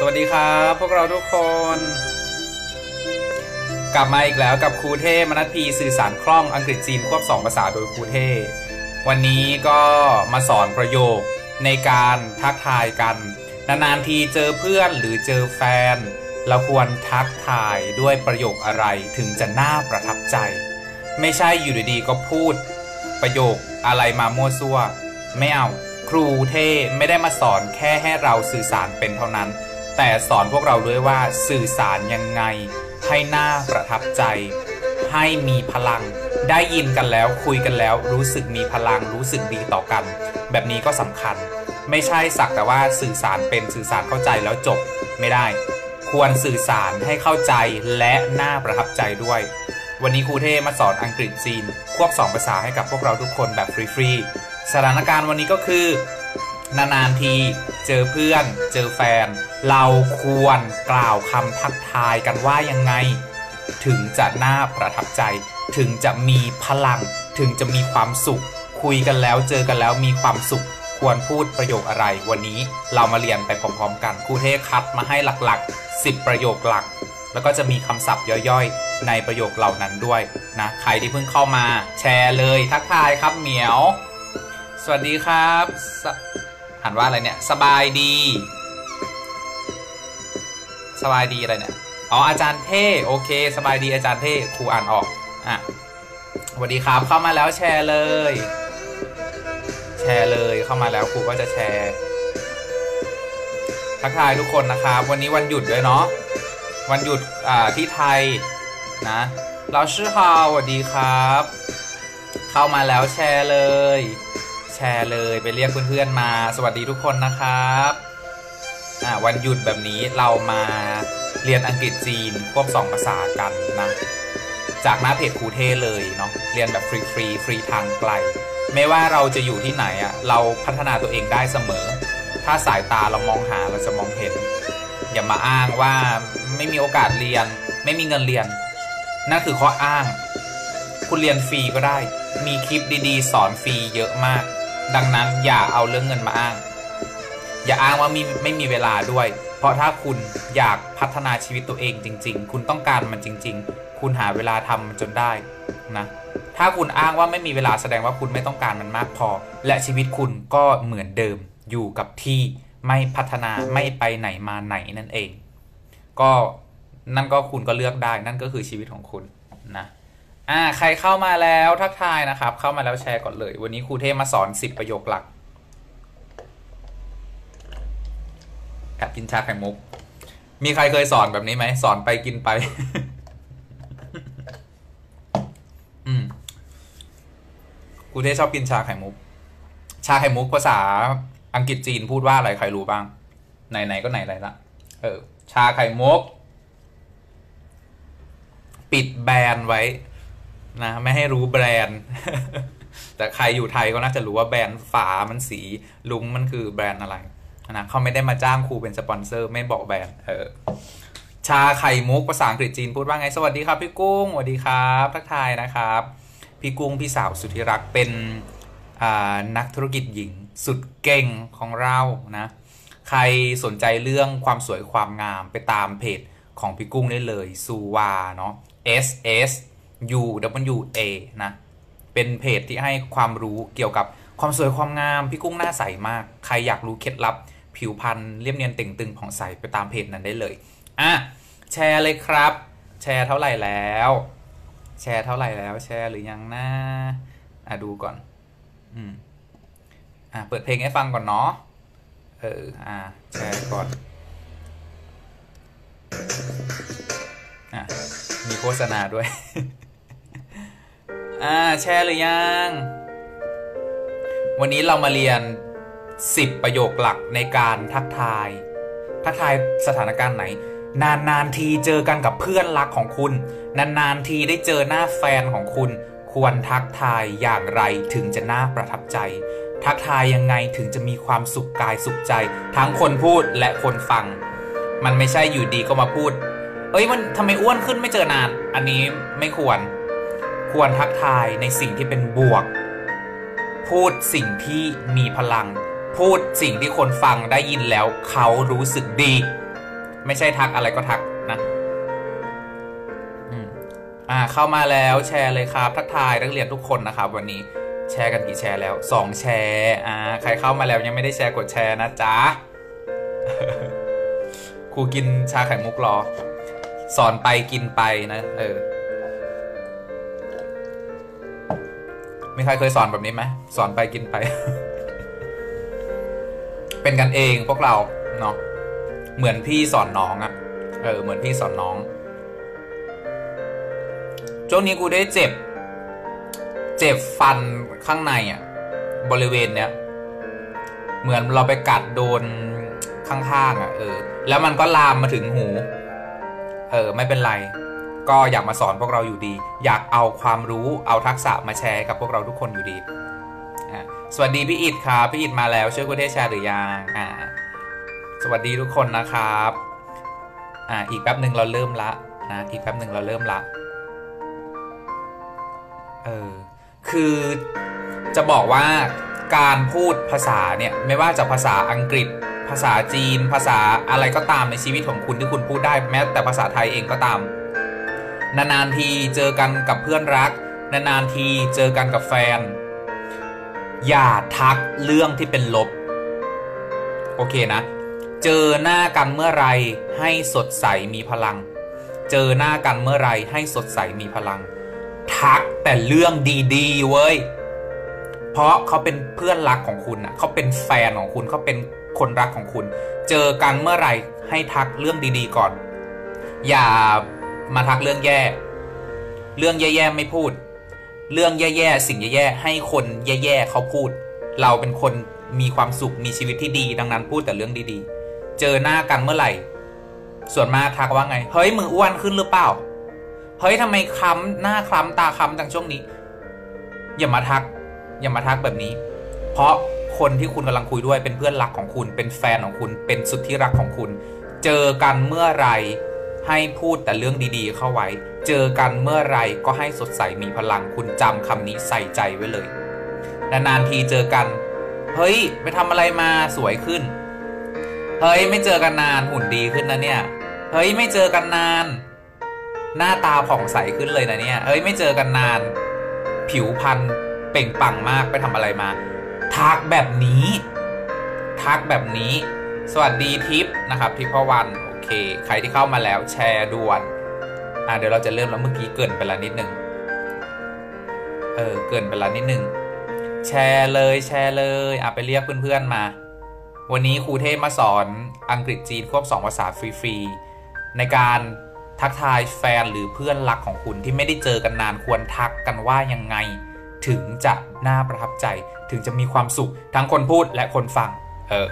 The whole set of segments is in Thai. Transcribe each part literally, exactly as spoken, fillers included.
วัสดีครับพวกเราทุกคนกลับมาอีกแล้วกับครูเท่มนัสพีสื่อสารคล่องอังกฤษจีนควบสองภาษาโดยครูเท่วันนี้ก็มาสอนประโยคในการทักทายกันนานๆทีเจอเพื่อนหรือเจอแฟนเราควรทักทายด้วยประโยคอะไรถึงจะน่าประทับใจไม่ใช่อยู่ดีๆก็พูดประโยคอะไรมามั่วซั่วไม่เอาครูเท่ไม่ได้มาสอนแค่ให้เราสื่อสารเป็นเท่านั้นแต่สอนพวกเราด้วยว่าสื่อสารยังไงให้น่าประทับใจให้มีพลังได้ยินกันแล้วคุยกันแล้วรู้สึกมีพลังรู้สึกดีต่อกันแบบนี้ก็สำคัญไม่ใช่สักแต่ว่าสื่อสารเป็นสื่อสารเข้าใจแล้วจบไม่ได้ควรสื่อสารให้เข้าใจและน่าประทับใจด้วยวันนี้ครูเท่มาสอนอังกฤษจีนควบสองภาษาให้กับพวกเราทุกคนแบบฟรีๆสถานการณ์วันนี้ก็คือนานๆทีเจอเพื่อนเจอแฟนเราควรกล่าวคำทักทายกันว่ายังไงถึงจะน่าประทับใจถึงจะมีพลังถึงจะมีความสุขคุยกันแล้วเจอกันแล้วมีความสุขควรพูดประโยคอะไรวันนี้เรามาเรียนไปพร้อมๆกันครูเท่คัดมาให้หลักๆสิบประโยคหลักแล้วก็จะมีคำศัพท์ย่อยๆในประโยคเหล่านั้นด้วยนะใครที่เพิ่งเข้ามาแชร์เลยทักทายครับเหมียวสวัสดีครับอ่านว่าอะไรเนี่ยสบายดีสบายดีอะไรเนี่ยอ๋ออาจารย์เท่โอเคสบายดีอาจารย์เท่ครูอ่านออกอ่ะสวัสดีครับเข้ามาแล้วแชร์เลยแชร์เลยเข้ามาแล้วครูก็จะแชร์ทักทายทุกคนนะครับวันนี้วันหยุดด้วยเนาะวันหยุดอ่าที่ไทยนะเราชื่อฮาวสวัสดีครับเข้ามาแล้วแชร์เลยแชร์เลยไปเรียกเพื่อนๆมาสวัสดีทุกคนนะครับอ่าวันหยุดแบบนี้เรามาเรียนอังกฤษจีนควบสองภาษากันนะจากหน้าเพจครูเท่เลยเนาะเรียนแบบฟรีฟรีฟรีทางไกลไม่ว่าเราจะอยู่ที่ไหนอ่ะเราพัฒนาตัวเองได้เสมอถ้าสายตาเรามองหาเราจะมองเห็นอย่ามาอ้างว่าไม่มีโอกาสเรียนไม่มีเงินเรียนนั่นคือข้ออ้างคุณเรียนฟรีก็ได้มีคลิปดีๆสอนฟรีเยอะมากดังนั้นอย่าเอาเรื่องเงินมาอ้างอย่าอ้างว่ามีไม่มีเวลาด้วยเพราะถ้าคุณอยากพัฒนาชีวิตตัวเองจริงๆคุณต้องการมันจริงๆคุณหาเวลาทำมันจนได้นะถ้าคุณอ้างว่าไม่มีเวลาแสดงว่าคุณไม่ต้องการมันมากพอและชีวิตคุณก็เหมือนเดิมอยู่กับที่ไม่พัฒนาไม่ไปไหนมาไหนนั่นเองก็นั่นก็คุณก็เลือกได้นั่นก็คือชีวิตของคุณนะอ่าใครเข้ามาแล้วทักทายนะครับเข้ามาแล้วแชร์ก่อนเลยวันนี้ครูเทพมาสอนสิบประโยคหลักแอบกินชาไข่มุกมีใครเคยสอนแบบนี้ไหมสอนไปกินไป อืมครูเทพชอบกินชาไข่มุกชาไข่มุกภาษาอังกฤษจีนพูดว่าอะไรใครรู้บ้างไหนๆก็ไหนๆละเออชาไข่มุกปิดแบรนด์ไว้นะไม่ให้รู้แบรนด์ แต่ใครอยู่ไทยก็น่าจะรู้ว่าแบรนด์ฝามันสีลุงมันคือแบรนด์อะไรนะเขาไม่ได้มาจ้างครูเป็นสปอนเซอร์ไม่บอกแบรนด์เออชาไข่มุกภาษาอังกฤษจีนพูดว่าไงสวัสดีครับพี่กุ้งสวัสดีครับทักทายนะครับพี่กุ้งพี่สาวสุดที่รักเป็นนักธุรกิจหญิงสุดเก่งของเรานะใครสนใจเรื่องความสวยความงามไปตามเพจของพี่กุ้งได้เลยซูวาเนาะ S S U W A นะเป็นเพจที่ให้ความรู้เกี่ยวกับความสวยความงามพี่กุ้งหน้าใสมากใครอยากรู้เคล็ดลับผิวพรรณเรียบเนียนเต่งตึงผ่องใสไปตามเพจนั้นได้เลยอ่ะแชร์เลยครับแชร์เท่าไหร่แล้วแชร์เท่าไหร่แล้วแชร์หรือยังนะอ่ะดูก่อนอืมอ่ะเปิดเพลงให้ฟังก่อนเนาะเอออ่ะแชร์ก่อนอ่ะมีโฆษณาด้วย อ่าแชร์หรือยังวันนี้เรามาเรียนสิบประโยคหลักในการทักทายทักทายสถานการณ์ไหนนานๆทีเจอกันกับเพื่อนรักของคุณนานๆทีได้เจอหน้าแฟนของคุณควรทักทายอย่างไรถึงจะน่าประทับใจทักทายยังไงถึงจะมีความสุขกายสุขใจทั้งคนพูดและคนฟังมันไม่ใช่อยู่ดีก็มาพูดเอ้ยมันทำไมอ้วนขึ้นไม่เจอนานอันนี้ไม่ควรควรทักทายในสิ่งที่เป็นบวกพูดสิ่งที่มีพลังพูดสิ่งที่คนฟังได้ยินแล้วเขารู้สึกดีไม่ใช่ทักอะไรก็ทักนะอืมอ่าเข้ามาแล้วแชร์เลยครับทักทายนักเรียนทุกคนนะครับวันนี้แชร์กันกี่แชร์แล้วสองแชร์อ่าใครเข้ามาแล้วยังไม่ได้แชร์กดแชร์นะจ๊ะ ครูกินชาไข่มุกรอสอนไปกินไปนะเออมีใครเคยสอนแบบนี้ไหมสอนไปกินไป เป็นกันเองพวกเราเนาะเหมือนพี่สอนน้องอะเออเหมือนพี่สอนน้องช่วงนี้กูได้เจ็บเจ็บฟันข้างในอะบริเวณเนี้ยเหมือนเราไปกัดโดนข้างๆอะเออแล้วมันก็ลามมาถึงหูเออไม่เป็นไรก็อยากมาสอนพวกเราอยู่ดีอยากเอาความรู้เอาทักษะมาแชร์กับพวกเราทุกคนอยู่ดีอ่ะสวัสดีพี่อิดครับพี่อิดมาแล้วช่วยกูได้แชร์หรือยังอ่าสวัสดีทุกคนนะครับอ่าอีกแป๊บหนึ่งเราเริ่มละนะอีกแป๊บหนึ่งเราเริ่มละเออคือจะบอกว่าการพูดภาษาเนี่ยไม่ว่าจะภาษาอังกฤษภาษาจีนภาษาอะไรก็ตามในชีวิตของคุณที่คุณพูดได้แม้แต่ภาษาไทยเองก็ตามนานๆทีเจอกันกับเพื่อนรักนานๆทีเจอกันกับแฟนอย่าทักเรื่องที่เป็นลบโอเคนะเจอหน้ากันเมื่อไรให้สดใสมีพลังเจอหน้ากันเมื่อไรให้สดใสมีพลังทักแต่เรื่องดีๆเว้ยเพราะเขาเป็นเพื่อนรักของคุณนะเขาเป็นแฟนของคุณเขาเป็นคนรักของคุณเจอกันเมื่อไรให้ทักเรื่องดีๆก่อนอย่ามาทักเรื่องแย่เรื่องแย่ๆไม่พูดเรื่องแย่ๆสิ่งแย่ๆให้คนแย่ๆเขาพูดเราเป็นคนมีความสุขมีชีวิตที่ดีดังนั้นพูดแต่เรื่องดีๆเจอหน้ากันเมื่อไหร่ส่วนมากทักว่าไงเฮ้ยมึงอ้วนขึ้นหรือเปล่าเฮ้ยทำไมคล้ำหน้าคล้ำตาคล้ำจังช่วงนี้อย่ามาทักอย่ามาทักแบบนี้เพราะคนที่คุณกำลังคุยด้วยเป็นเพื่อนรักของคุณเป็นแฟนของคุณเป็นสุดที่รักของคุณเจอกันเมื่อไหร่ให้พูดแต่เรื่องดีๆเข้าไว้เจอกันเมื่อไรก็ให้สดใสมีพลังคุณจำคำนี้ใส่ใจไว้เลยนานๆทีเจอกันเฮ้ยไปทำอะไรมาสวยขึ้นเฮ้ยไม่เจอกันนานหุ่นดีขึ้นนะเนี่ยเฮ้ยไม่เจอกันนานหน้าตาผ่องใสขึ้นเลยนะเนี่ยเฮ้ยไม่เจอกันนานผิวพรรณเปล่งปลั่งมากไปทำอะไรมาทักแบบนี้ทักแบบนี้สวัสดีทิพย์นะครับทิพย์พวันโอเคใครที่เข้ามาแล้วแชร์ด่วนอ่ะเดี๋ยวเราจะเริ่มแล้วเมื่อกี้เกินไปละนิดนึงเออเกินไปละนิดนึงแชร์เลยแชร์เลยอ่ะไปเรียกเพื่อนๆมาวันนี้ครูเทพมาสอนอังกฤษจีนควบสองภาษาฟรีๆในการทักทายแฟนหรือเพื่อนรักของคุณที่ไม่ได้เจอกันนานควรทักกันว่ายังไงถึงจะน่าประทับใจถึงจะมีความสุขทั้งคนพูดและคนฟังเออ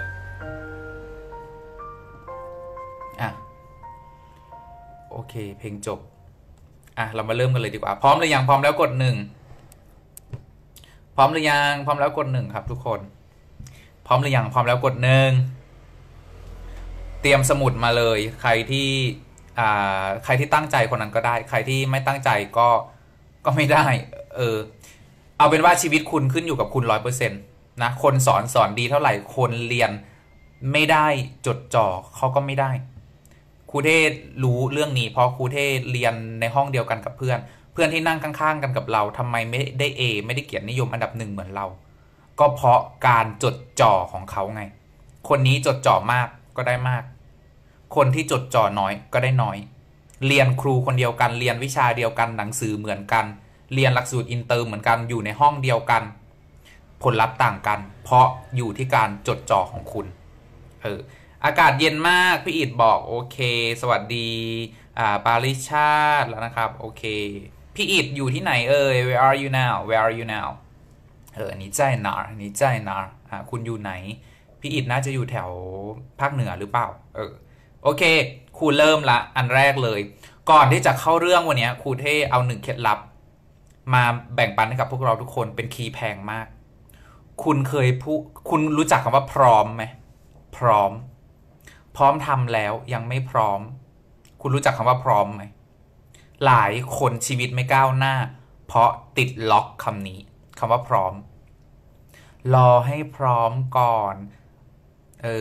อ่ะโอเคเพลงจบอ่ะเรามาเริ่มกันเลยดีกว่าพร้อมหรือยังพร้อมแล้วกดหนึ่งพร้อมหรือยังพร้อมแล้วกดหนึ่งครับทุกคนพร้อมหรือยังพร้อมแล้วกดหนึ่งเตรียมสมุดมาเลยใครที่อ่าใครที่ตั้งใจคนนั้นก็ได้ใครที่ไม่ตั้งใจก็ก็ไม่ได้เออเอาเป็นว่าชีวิตคุณขึ้นอยู่กับคุณร้อยเปอร์เซ็นต์นะคนสอนสอนดีเท่าไหร่คนเรียนไม่ได้จดจ่อเขาก็ไม่ได้ครูเทศรู้เรื่องนี้เพราะครูเทศเรียนในห้องเดียวกันกับเพื่อนเพื่อนที่นั่งข้างๆกันกับเราทำไมไม่ได้ A ไม่ได้เกียรตินิยมอันดับหนึ่งเหมือนเราก็เพราะการจดจ่อของเขาไงคนนี้จดจ่อมากก็ได้มากคนที่จดจ่อน้อยก็ได้น้อยเรียนครูคนเดียวกันเรียนวิชาเดียวกันหนังสือเหมือนกันเรียนหลักสูตรอินเตอร์เหมือนกันอยู่ในห้องเดียวกันผลลัพธ์ต่างกันเพราะอยู่ที่การจดจ่อของคุณเอออากาศเย็นมากพี่อิดบอกโอเคสวัสดีอ่าปาริชาติแล้วนะครับโอเคพี่อิดอยู่ที่ไหนเอ่ย where are you now where are you now เออนี่ใจหนานี่ใจหนาอ่าคุณอยู่ไหนพี่อิดน่าจะอยู่แถวภาคเหนือหรือเปล่าเออโอเคครูเริ่มละอันแรกเลยก่อนที่จะเข้าเรื่องวันนี้ครูเท่เอาหนึ่งเคล็ดลับมาแบ่งปันให้กับพวกเราทุกคนเป็นคีย์แพงมากคุณเคยพูดคุณรู้จักคำว่าพร้อมไหมพร้อมพร้อมทำแล้วยังไม่พร้อมคุณรู้จักคำว่าพร้อมไหมหลายคนชีวิตไม่ก้าวหน้าเพราะติดล็อกคำนี้คำว่าพร้อมรอให้พร้อมก่อนเออ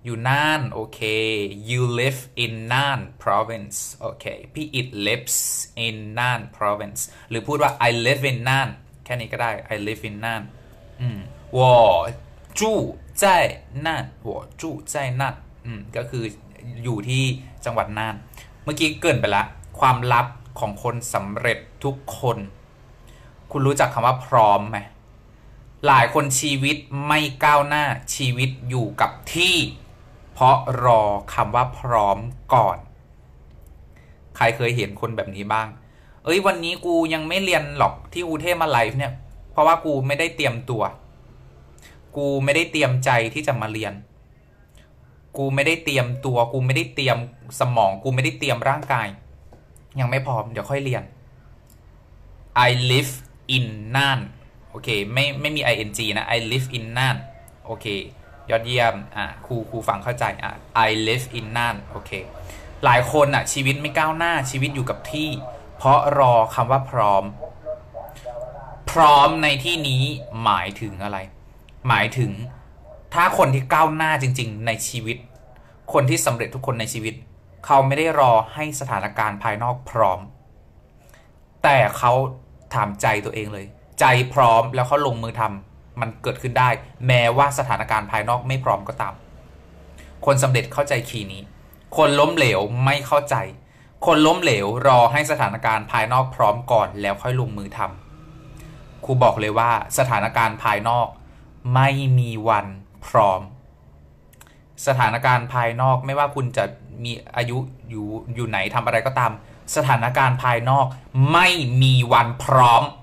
อยู่น่านโอเค you live in น่าน province โอเคพี่อิด lives in น่าน province หรือพูดว่า I live in น่านแค่นี้ก็ได้ I live in น่านอืม我住在น่าน我住在น่านอืมก็คืออยู่ที่จังหวัดน่านเมื่อกี้เกริ่นไปละความลับของคนสำเร็จทุกคนคุณรู้จักคำว่าพร้อมไหมหลายคนชีวิตไม่ก้าวหน้าชีวิตอยู่กับที่เพราะรอคำว่าพร้อมก่อนใครเคยเห็นคนแบบนี้บ้างเอ้ยวันนี้กูยังไม่เรียนหรอกที่กูเทพมาไลฟ์เนี่ยเพราะว่ากูไม่ได้เตรียมตัวกูไม่ได้เตรียมใจที่จะมาเรียนกูไม่ได้เตรียมตัวกูไม่ได้เตรียมสมองกูไม่ได้เตรียมร่างกายยังไม่พร้อมเดี๋ยวค่อยเรียน I live in น่านโอเคไม่ไม่มี ing นะ I live in น่านโอเคยอดเยี่ยมอ่ะครูครูฟังเข้าใจอ่ะ I live in น่านโอเคหลายคนอ่ะชีวิตไม่ก้าวหน้าชีวิตอยู่กับที่เพราะรอคำว่าพร้อมพร้อมในที่นี้หมายถึงอะไรหมายถึงถ้าคนที่ก้าวหน้าจริงๆในชีวิตคนที่สำเร็จทุกคนในชีวิตเขาไม่ได้รอให้สถานการณ์ภายนอกพร้อมแต่เขาถามใจตัวเองเลยใจพร้อมแล้วเขาลงมือทำมันเกิดขึ้นได้แม้ว่าสถานการณ์ภายนอกไม่พร้อมก็ตามคนสำเร็จเข้าใจคีย์นี้คนล้มเหลวไม่เข้าใจคนล้มเหลวรอให้สถานการณ์ภายนอกพร้อมก่อนแล้วค่อยลงมือทำครูบอกเลยว่าสถานการณ์ภายนอกไม่มีวันพร้อมสถานการณ์ภายนอกไม่ว่าคุณจะมีอายุอยู่อยู่ไหนทำอะไรก็ตามสถานการณ์ภายนอกไม่มีวันพร้อม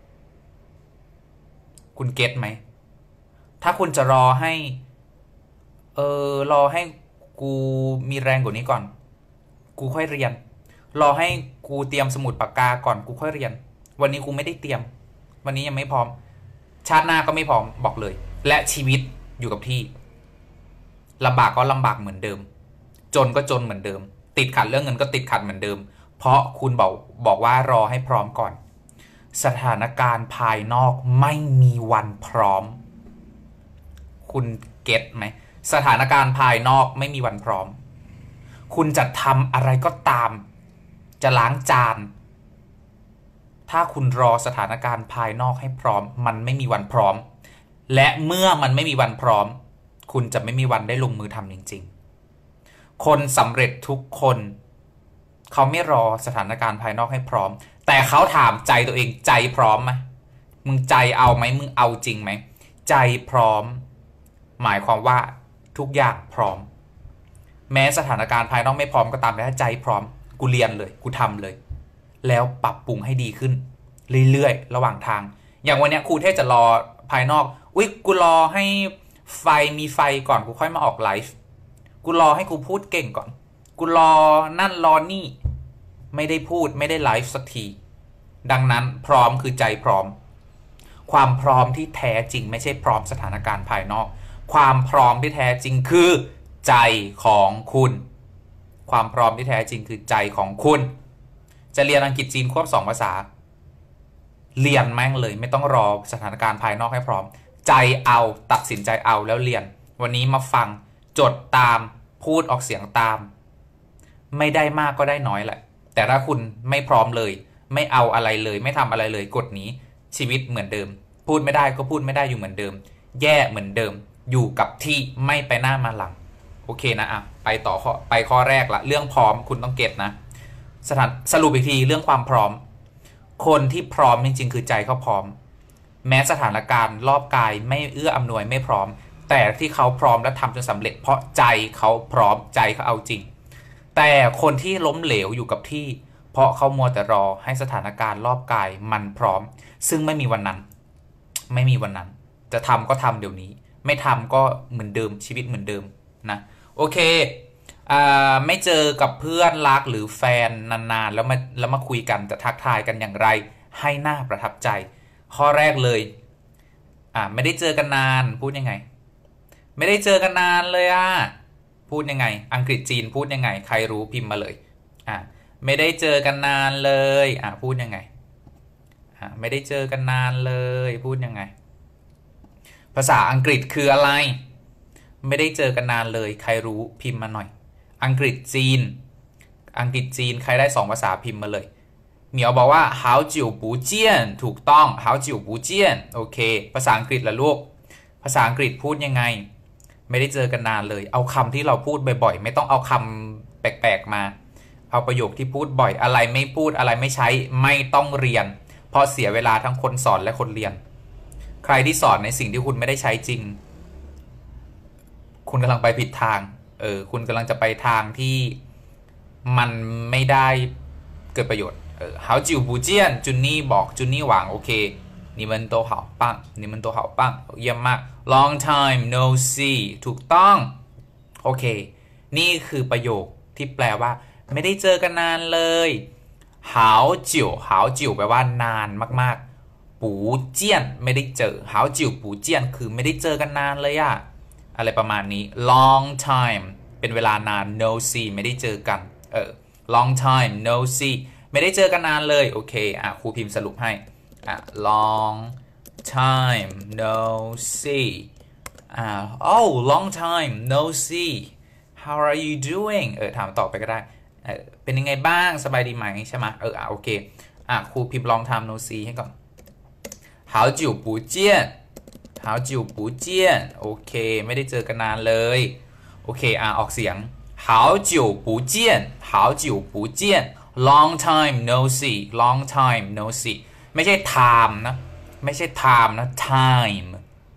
คุณเก็ตไหมถ้าคุณจะรอให้เออรอให้กูมีแรงกว่านี้ก่อนกูค่อยเรียนรอให้กูเตรียมสมุดปากกาก่อนกูค่อยเรียนวันนี้กูไม่ได้เตรียมวันนี้ยังไม่พร้อมชาติหน้าก็ไม่พร้อมบอกเลยและชีวิตอยู่กับที่ลำบากก็ลำบากเหมือนเดิมจนก็จนเหมือนเดิมติดขัดเรื่องเงินก็ติดขัดเหมือนเดิมเพราะคุณบอกบอกว่ารอให้พร้อมก่อนสถานการณ์ภายนอกไม่มีวันพร้อมคุณเก็ตไหมสถานการณ์ภายนอกไม่มีวันพร้อมคุณจะทำอะไรก็ตามจะล้างจานถ้าคุณรอสถานการณ์ภายนอกให้พร้อมมันไม่มีวันพร้อมและเมื่อมันไม่มีวันพร้อมคุณจะไม่มีวันได้ลงมือทำจริงๆคนสำเร็จทุกคนเขาไม่รอสถานการณ์ภายนอกให้พร้อมแต่เขาถามใจตัวเองใจพร้อมไหมมึงใจเอาไหมมึงเอาจริงไหมใจพร้อมหมายความว่าทุกอย่างพร้อมแม้สถานการณ์ภายนอกไม่พร้อมก็ตามแต่ถ้าใจพร้อมกูเรียนเลยกูทำเลยแล้วปรับปรุงให้ดีขึ้นเรื่อยๆระหว่างทางอย่างวันนี้ครูเทศจะรอภายนอกอุ๊ยกูรอให้ไฟมีไฟก่อนกูค่อยมาออกไลฟ์กูรอให้กูพูดเก่งก่อนกูรอนั่นรอนี่ไม่ได้พูดไม่ได้ไลฟ์สักทีดังนั้นพร้อมคือใจพร้อมความพร้อมที่แท้จริงไม่ใช่พร้อมสถานการณ์ภายนอกความพร้อมที่แท้จริงคือใจของคุณความพร้อมที่แท้จริงคือใจของคุณจะเรียนอังกฤษจีนควบสองภาษาเรียนแม่งเลยไม่ต้องรอสถานการณ์ภายนอกให้พร้อมใจเอาตัดสินใจเอาแล้วเรียนวันนี้มาฟังจดตามพูดออกเสียงตามไม่ได้มากก็ได้น้อยแหละแต่ถ้าคุณไม่พร้อมเลยไม่เอาอะไรเลยไม่ทำอะไรเลยกดนี้ชีวิตเหมือนเดิมพูดไม่ได้ก็พูดไม่ได้อยู่เหมือนเดิมแย่เหมือนเดิมอยู่กับที่ไม่ไปหน้ามาหลังโอเคนะอ่ะไปต่อข้อไปข้อแรกละเรื่องพร้อมคุณต้องเก็ตนะสถานสรุปอีกทีเรื่องความพร้อมคนที่พร้อมจริงๆคือใจเขาพร้อมแม้สถานการณ์รอบกายไม่เอื้ออำนวยไม่พร้อมแต่ที่เขาพร้อมและทำจนสำเร็จเพราะใจเขาพร้อมใจเขาเอาจริงแต่คนที่ล้มเหลวอยู่กับที่เพราะเขามัวแต่รอให้สถานการณ์รอบกายมันพร้อมซึ่งไม่มีวันนั้นไม่มีวันนั้นจะทำก็ทำเดี๋ยวนี้ไม่ทำก็เหมือนเดิมชีวิตเหมือนเดิมนะโอเคอ่าไม่เจอกับเพื่อนรักหรือแฟนนานๆแล้วมาแล้วมาคุยกันจะทักทายกันอย่างไรให้น่าประทับใจข้อแรกเลยอ่าไม่ได้เจอกันนานพูดยังไงไม่ได้เจอกันนานเลยอ่ะพูดยังไงอังกฤษจีนพูดยังไงใครรู้พิมพ์มาเลยอ่าไม่ได้เจอกันนานเลยอ่าพูดยังไงอ่าไม่ได้เจอกันนานเลยพูดยังไงภาษาอังกฤษคืออะไรไม่ได้เจอกันนานเลยใครรู้พิมพ์มาหน่อยอังกฤษจีนอังกฤษจีนใครได้สองภาษาพิมพ์มาเลยเหมียวบอกว่า好久不见ถูกต้อง好久不见โอเคภาษาอังกฤษละลูกภาษาอังกฤษพูดยังไงไม่ได้เจอกันนานเลยเอาคำที่เราพูดบ่อยๆไม่ต้องเอาคำแปลกๆมาเอาประโยคที่พูดบ่อยอะไรไม่พูดอะไรไม่ใช้ไม่ต้องเรียนเพราะเสียเวลาทั้งคนสอนและคนเรียนใครที่สอนในสิ่งที่คุณไม่ได้ใช้จริงคุณกำลังไปผิดทางเออคุณกำลังจะไปทางที่มันไม่ได้เกิดประโยชน์เออ好久不见จุนนี่บอกจุนนี่หวังโอเค你们都好棒你们都好棒เยี่ยมมาก long time no see ถูกต้องโอเคนี่คือประโยคที่แปลว่าไม่ได้เจอกันนานเลย好久好久แปลว่านานมากๆปูเจี้ยนไม่ได้เจอ好久ปูเจี้ยนคือไม่ได้เจอกันนานเลยอะอะไรประมาณนี้ long time เป็นเวลานาน no see ไม่ได้เจอกันเออ long time no see ไม่ได้เจอกันนานเลยโอเคอ่ะครูพิมพ์สรุปให้อ่ะ long time no see อ่า oh long time no see how are you doing เออถามต่อไปก็ได้เออเป็นยังไงบ้างสบายดีไหมใช่ไหมเอออ่ะโอเคอ่ะครูพิมพ์ long time no see ให้ก่อน好久不见好久不见โอเคไม่ได้เจอกันนานเลยโอเคอ่ะออกเสียง好久不见好久不见 long time no see long time no see ไม่ใช่ time นะไม่ใช่ time นะ time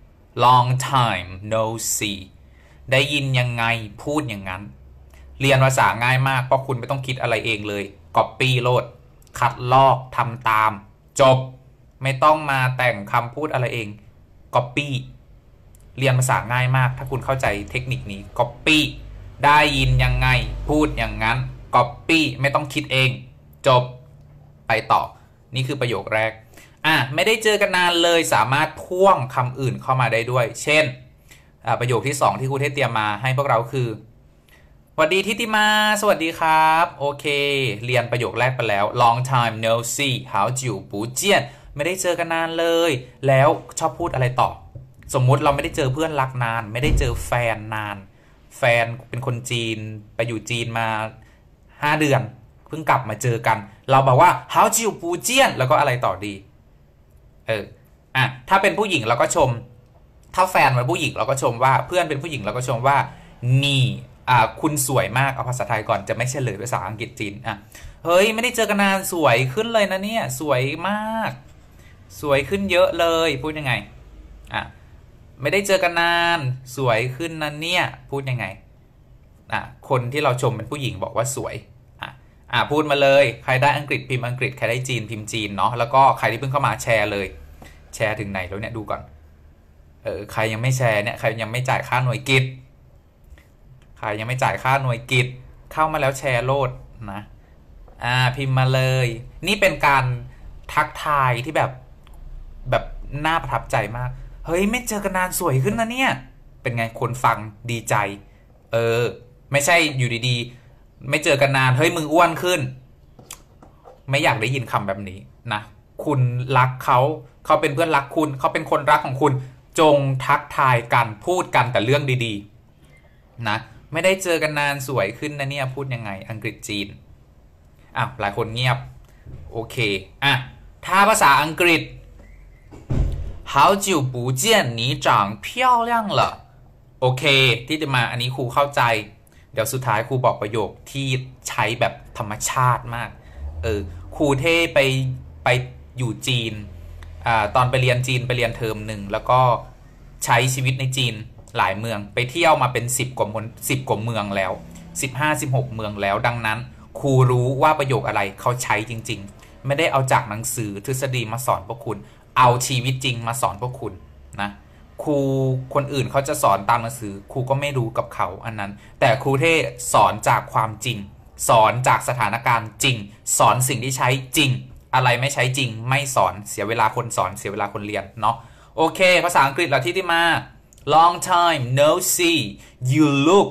long time no see ได้ยินยังไงพูดอย่างนั้นเรียนภาษาง่ายมากเพราะคุณไม่ต้องคิดอะไรเองเลย copy โหลดคัดลอกทำตามจบไม่ต้องมาแต่งคำพูดอะไรเอง copy เรียนภาษาง่ายมากถ้าคุณเข้าใจเทคนิคนี้ copy ได้ยินยังไงพูดอย่างนั้น copy ไม่ต้องคิดเองจบไปต่อนี่คือประโยคแรกอ่ะไม่ได้เจอกันนานเลยสามารถพ่วงคำอื่นเข้ามาได้ด้วยเช่นประโยคที่สองที่ครูเทศเตรียมมาให้พวกเราคือสวัสดีทิติมาสวัสดีครับโอเคเรียนประโยคแรกไปแล้ว long time no see 好久不见ไม่ได้เจอกันนานเลยแล้วชอบพูดอะไรต่อสมมุติเราไม่ได้เจอเพื่อนรักนานไม่ได้เจอแฟนนานแฟนเป็นคนจีนไปอยู่จีนมาห้าเดือนเพิ่งกลับมาเจอกันเราบอกว่า好久不见แล้วก็อะไรต่อดีเอออ่ะถ้าเป็นผู้หญิงเราก็ชมถ้าแฟนเป็นผู้หญิงเราก็ชมว่าเพื่อนเป็นผู้หญิงเราก็ชมว่านี่อ่าคุณสวยมากเอาภาษาไทยก่อนจะไม่เฉลยภาษาอังกฤษจีนอ่ะเฮ้ยไม่ได้เจอกันนานสวยขึ้นเลยนะเนี่ยสวยมากสวยขึ้นเยอะเลยพูดยังไงอ่ะไม่ได้เจอกันนานสวยขึ้นนะเนี่ยพูดยังไงอ่ะคนที่เราชมเป็นผู้หญิงบอกว่าสวยอ่ะอ่ะพูดมาเลยใครได้อังกฤษพิมพ์อังกฤษใครได้จีนพิมพ์จีนเนาะแล้วก็ใครที่เพิ่งเข้ามาแชร์เลยแชร์ถึงไหนแล้วเนี่ยดูก่อนเออใครยังไม่แชร์เนี่ยใครยังไม่จ่ายค่าหน่วยกิตใครยังไม่จ่ายค่าหน่วยกิตเข้ามาแล้วแชร์โลดนะอ่าพิมพ์มาเลยนี่เป็นการทักทายที่แบบแบบน่าประทับใจมากเฮ้ยไม่เจอกันนานสวยขึ้นนะเนี่ยเป็นไงคนฟังดีใจเออไม่ใช่อยู่ดีๆไม่เจอกันนานเฮ้ยมึงอ้วนขึ้นไม่อยากได้ยินคำแบบนี้นะคุณรักเขาเขาเป็นเพื่อนรักคุณเขาเป็นคนรักของคุณจงทักทายกันพูดกันแต่เรื่องดีๆนะไม่ได้เจอกันนานสวยขึ้นนะเนี่ยพูดยังไงอังกฤษจีนอ่ะหลายคนเงียบโอเคอ่ะถ้าภาษาอังกฤษ好久不见你长漂亮了โอเคที่จะมาอันนี้ครูเข้าใจเดี๋ยวสุดท้ายครูบอกประโยคที่ใช้แบบธรรมชาติมากเออครูเท่ไปไปอยู่จีนอ่าตอนไปเรียนจีนไปเรียนเทอมหนึ่งแล้วก็ใช้ชีวิตในจีนหลายเมืองไปเที่ยวมาเป็นสิบกว่าสิบกว่าเมืองแล้วสิบห้า สิบหกเมืองแล้วดังนั้นครูรู้ว่าประโยคอะไรเขาใช้จริงๆไม่ได้เอาจากหนังสือทฤษฎีมาสอนพวกคุณเอาชีวิตจริงมาสอนพวกคุณนะครูคนอื่นเขาจะสอนตามหนังสือครูก็ไม่รู้กับเขาอันนั้นแต่ครูเท่สอนจากความจริงสอนจากสถานการณ์จริงสอนสิ่งที่ใช้จริงอะไรไม่ใช้จริงไม่สอนเสียเวลาคนสอนเสียเวลาคนเรียนเนาะโอเคภาษาอังกฤษเราที่ที่มา long time no see you look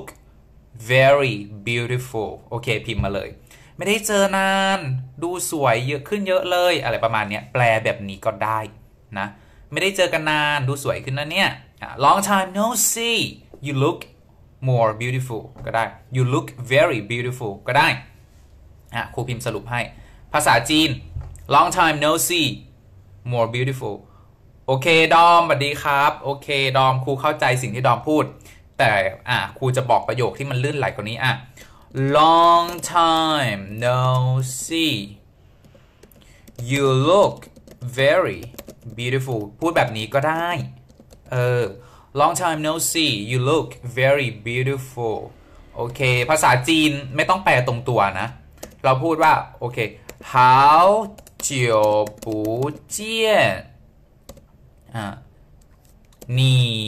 very beautiful โอเคพิมพ์มาเลยไม่ได้เจอนานดูสวยเยอะขึ้นเยอะเลยอะไรประมาณนี้แปลแบบนี้ก็ได้นะไม่ได้เจอกันนานดูสวยขึ้นนะเนี่ย long time no see you look more beautiful ก็ได้ you look very beautiful ก็ได้อ่ะครูพิมพ์สรุปให้ภาษาจีน long time no see more beautiful โอเคดอมสวัสดีครับโอเคดอมครูเข้าใจสิ่งที่ดอมพูดแต่อ่ะครูจะบอกประโยคที่มันลื่นไหลกว่านี้อ่ะ long time no see you look very beautiful พูดแบบนี้ก็ได้เออ long time no see you look very beautiful โอเคภาษาจีนไม่ต้องแปลตรงตัวนะเราพูดว่าโอเค好久不见อ่า你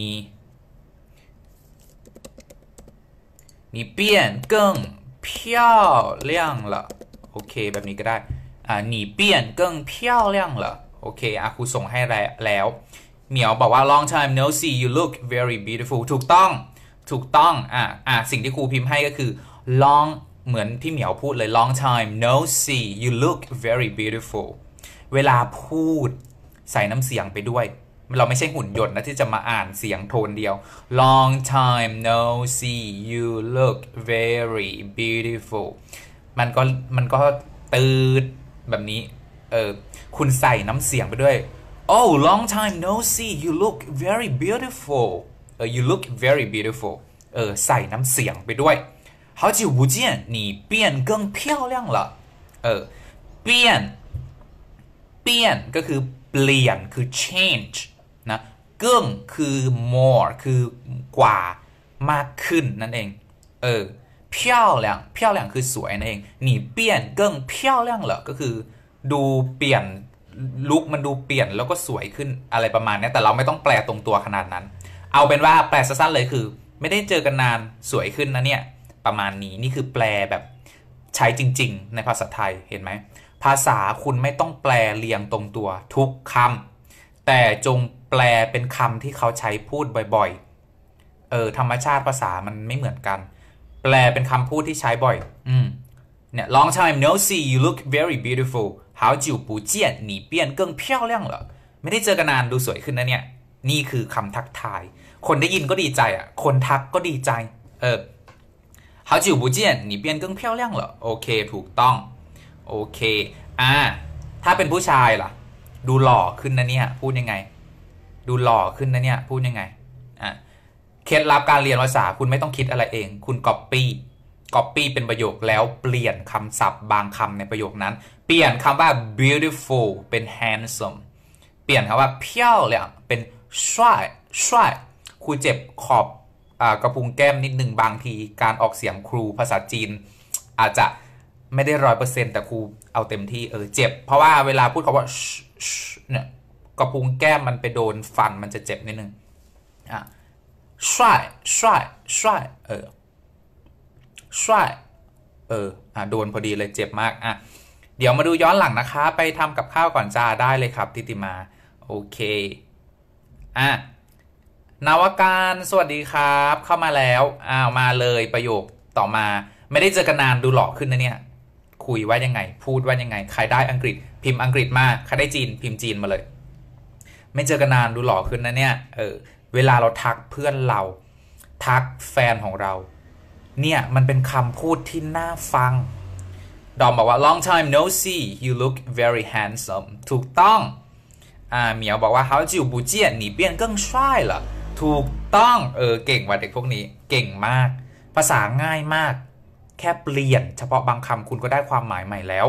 你变更漂亮了โอเคแบบนี้ก็ได้อ่า你变更漂亮了โอเคอ่ะครูส่งให้แล้วเหมียวบอกว่า long time no see you look very beautiful ถูกต้องถูกต้องอ่ะอ่ะสิ่งที่ครูพิมพ์ให้ก็คือ long เหมือนที่เหมียวพูดเลย long time no see you look very beautiful เวลาพูดใส่น้ำเสียงไปด้วยเราไม่ใช่หุ่นยนต์นะที่จะมาอ่านเสียงโทนเดียว long time no see you look very beautiful มันก็มันก็ตืดแบบนี้เออคุณใส่น้ำเสียงไปด้วย oh long time no see you look very beautiful เออ you look very beautiful เออใส่น้ำเสียงไปด้วย好久不见你变更漂亮了เออเปลี่ยนเปลี่ยนก็คือเปลี่ยนคือ change นะเกิ้งคือ more คือกว่ามากขึ้นนั่นเองเออ漂亮漂亮คือสวยนั่นเอง你变更漂亮了ก็คือดูเปลี่ยนลุคมันดูเปลี่ยนแล้วก็สวยขึ้นอะไรประมาณนี้แต่เราไม่ต้องแปลตรงตัวขนาดนั้นเอาเป็นว่าแปลสั้นๆเลยคือไม่ได้เจอกันนานสวยขึ้นนะเนี่ยประมาณนี้นี่คือแปลแบบใช้จริงๆในภาษาไทยเห็นไหมภาษาคุณไม่ต้องแปลเรียงตรงตัวทุกคำแต่จงแปลเป็นคำที่เขาใช้พูดบ่อยๆเออธรรมชาติภาษามันไม่เหมือนกันแปลเป็นคำพูดที่ใช้บ่อยอืมเนี่ย long time no see you look very beautiful 好久不见你变更漂亮了ไม่ได้เจอกันนานดูสวยขึ้นนะเนี่ยนี่คือคำทักทายคนได้ยินก็ดีใจอ่ะคนทักก็ดีใจเออ好久不见你变更漂亮了โอเคถูกต้องโอเคอ่าถ้าเป็นผู้ชายล่ะดูหล่อขึ้นนะเนี่ยพูดยังไงดูหล่อขึ้นนะเนี่ยพูดยังไงอ่ะเคล็ดลับการเรียนภาษาคุณไม่ต้องคิดอะไรเองคุณ copy copy เป็นประโยคแล้วเปลี่ยนคำศัพท์บางคำในประโยคนั้นเปลี่ยนคำว่า beautiful เป็น handsome เปลี่ยนคำว่า漂亮เป็น帅帅ครูเจ็บขอบอ่ากระพุ้งแก้มนิดหนึ่งบางทีการออกเสียงครูภาษาจีนอาจจะไม่ได้ร้อยเปอร์เซ็นต์แต่ครูเอาเต็มที่เออเจ็บเพราะว่าเวลาพูดคำว่าเนี่ยกระพุ้งแก้มมันไปโดนฟันมันจะเจ็บนิดนึงอ่ะ帅帅帅เออ帅เอออ่ะโดนพอดีเลยเจ็บมากอ่ะเดี๋ยวมาดูย้อนหลังนะคะไปทำกับข้าวก่อนจ้าได้เลยครับทิติมาโอเคอ่ะนวการสวัสดีครับเข้ามาแล้วอ้าวมาเลยประโยคต่อมาไม่ได้เจอกันนานดูหล่อขึ้นนะเนี่ยคุยว่ายังไงพูดว่ายังไงใครได้อังกฤษพิมพ์อังกฤษมาใครได้จีนพิมพ์จีนมาเลยไม่เจอกันนานดูหล่อขึ้นนะเนี่ยเออเวลาเราทักเพื่อนเราทักแฟนของเราเนี่ยมันเป็นคำพูดที่น่าฟังดอมบอกว่า long time no see you look very handsome ถูกต้องอ่าเหมียวบอกว่า好久不见你变更帅了ถูกต้องเออเก่งว่ะเด็กพวกนี้เก่งมากภาษาง่ายมากแค่เปลี่ยนเฉพาะบางคำคุณก็ได้ความหมายใหม่แล้ว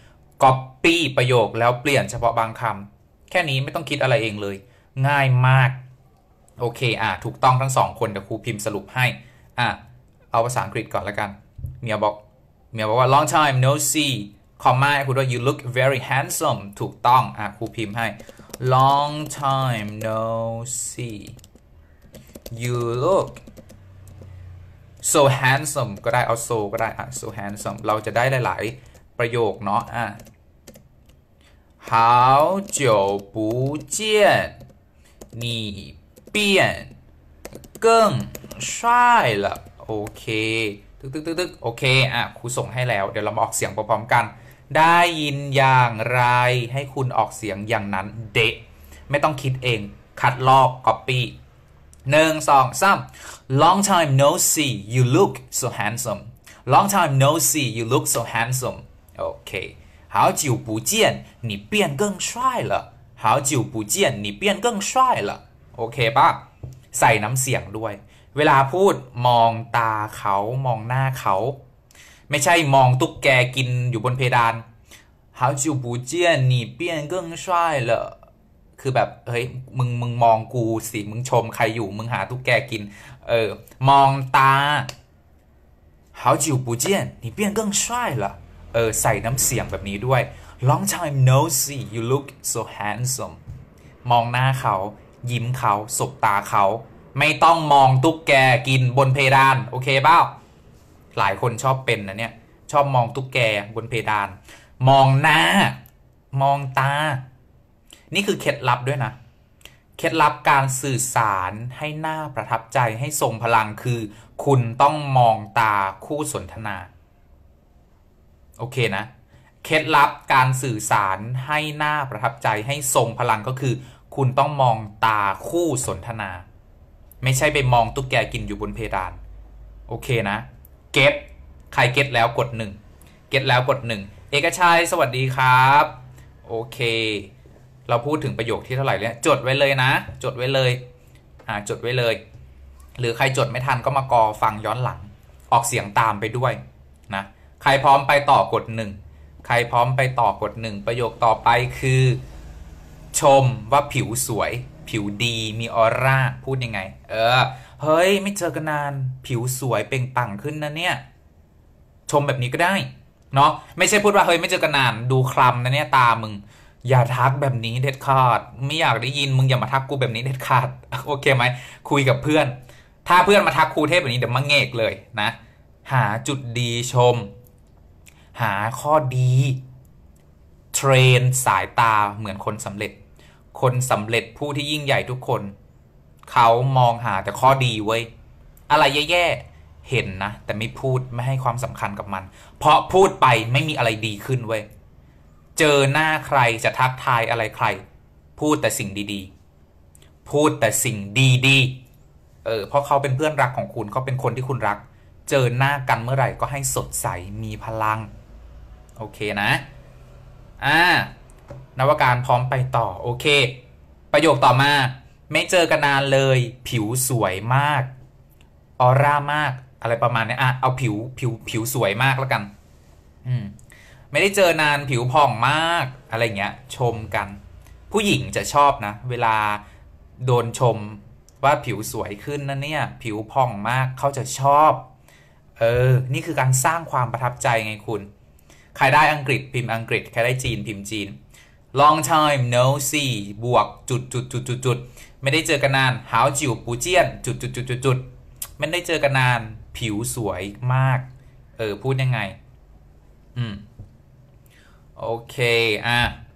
copy ประโยคแล้วเปลี่ยนเฉพาะบางคำแค่นี้ไม่ต้องคิดอะไรเองเลยง่ายมากโอเคอ่ะถูกต้องทั้งสองคนเดี๋ยวครูพิมพ์สรุปให้อ่ะเอาภาษาอังกฤษก่อนแล้วกันเมียบอกเมียบอกว่า long time no see คอมมาคุณว่า you look very handsome ถูกต้องอ่ะครูพิมพ์ให้ long time no see you look so handsome ก็ได้เอา so ก็ได้อ่ะ so handsome เราจะได้หลายๆประโยคเนาะอ่ะ好久不见你变更帅了โอเคตึกตึกตึกตึกโอเคอ่ะครูส่งให้แล้วเดี๋ยวเรามาออกเสียงพร้อมๆกันได้ยินอย่างไรให้คุณออกเสียงอย่างนั้นเดะไม่ต้องคิดเองคัดลอก copy หนึ่งสองสาม long time no see you look so handsome long time no see you look so handsome โอเค好久不见你变更帅了好久不见你变更帅了โอเคป่ะใส่น้ำเสียงด้วยเวลาพูดมองตาเขามองหน้าเขาไม่ใช่มองตุ๊กแกกินอยู่บนเพดาน好久不见你变更帅了คือแบบเฮ้ยมึงมึงมองกูสิมึงชมใครอยู่มึงหาตุ๊กแกกินเออมองตา好久不见你变更帅了เออใส่น้ำเสียงแบบนี้ด้วย long time no see you look so handsome มองหน้าเขายิ้มเขาสบตาเขาไม่ต้องมองตุ๊กแกกินบนเพดานโอเคเปล่าหลายคนชอบเป็นนะเนี่ยชอบมองตุ๊กแกบนเพดานมองหน้ามองตานี่คือเคล็ดลับด้วยนะเคล็ดลับการสื่อสารให้หน้าประทับใจให้ทรงพลังคือคุณต้องมองตาคู่สนทนาโอเคนะเคล็ดลับการสื่อสารให้หน้าประทับใจให้ทรงพลังก็คือคุณต้องมองตาคู่สนทนาไม่ใช่ไปมองตุ๊กแกกินอยู่บนเพดานโอเคนะเก็ตใครเก็ตแล้วกดหนึ่งเก็ตแล้วกดหนึ่งเอกชัยสวัสดีครับโอเคเราพูดถึงประโยคที่เท่าไหร่แล้วจดไว้เลยนะจดไว้เลยอ่าจดไว้เลยหรือใครจดไม่ทันก็มากอฟังย้อนหลังออกเสียงตามไปด้วยนะใครพร้อมไปต่อกดหนึ่งใครพร้อมไปต่อกดหนึ่งประโยคต่อไปคือชมว่าผิวสวยผิวดีมีออร่าพูดยังไงเออเฮ้ยไม่เจอกันนานผิวสวยเปล่งปลั่งขึ้นนะเนี่ยชมแบบนี้ก็ได้เนาะไม่ใช่พูดว่าเฮ้ยไม่เจอกันนานดูคล้ำนะเนี่ยตามึงอย่าทักแบบนี้เด็ดขาดไม่อยากได้ยินมึงอย่ามาทักกูแบบนี้เด็ดขาดโอเคไหมคุยกับเพื่อนถ้าเพื่อนมาทักครูเทพแบบนี้เดี๋ยวมาเงกเลยนะหาจุดดีชมหาข้อดีเทรนสายตาเหมือนคนสำเร็จคนสำเร็จผู้ที่ยิ่งใหญ่ทุกคนเขามองหาแต่ข้อดีเว้ยอะไรแย่ๆเห็นนะแต่ไม่พูดไม่ให้ความสำคัญกับมันเพราะพูดไปไม่มีอะไรดีขึ้นเว้ยเจอหน้าใครจะทักทายอะไรใครพูดแต่สิ่งดีๆพูดแต่สิ่งดีๆเออเพราะเขาเป็นเพื่อนรักของคุณเขาเป็นคนที่คุณรักเจอหน้ากันเมื่อไหร่ก็ให้สดใสมีพลังโอเคนะอ่านวการพร้อมไปต่อโอเคประโยคต่อมาไม่เจอกันนานเลยผิวสวยมากออร่ามากอะไรประมาณนี้อ่ะเอาผิวผิวผิวสวยมากแล้วกันอืมไม่ได้เจอนานผิวผ่องมากอะไรเงี้ยชมกันผู้หญิงจะชอบนะเวลาโดนชมว่าผิวสวยขึ้นนะเนี่ยผิวผ่องมากเขาจะชอบเออนี่คือการสร้างความประทับใจไงคุณใครได้อังกฤษพิมพ์อังกฤษใครได้จีนพิมพ์จีน long time no see บวกจุดจุดจุดจุดจุดไม่ได้เจอกันนานหาวจิ๋วปูเจี้ยนจุดจุดจุดจุดจุดไม่ได้เจอกันนานผิวสวยมากเออพูดยังไงอืมโอเคอ่ะ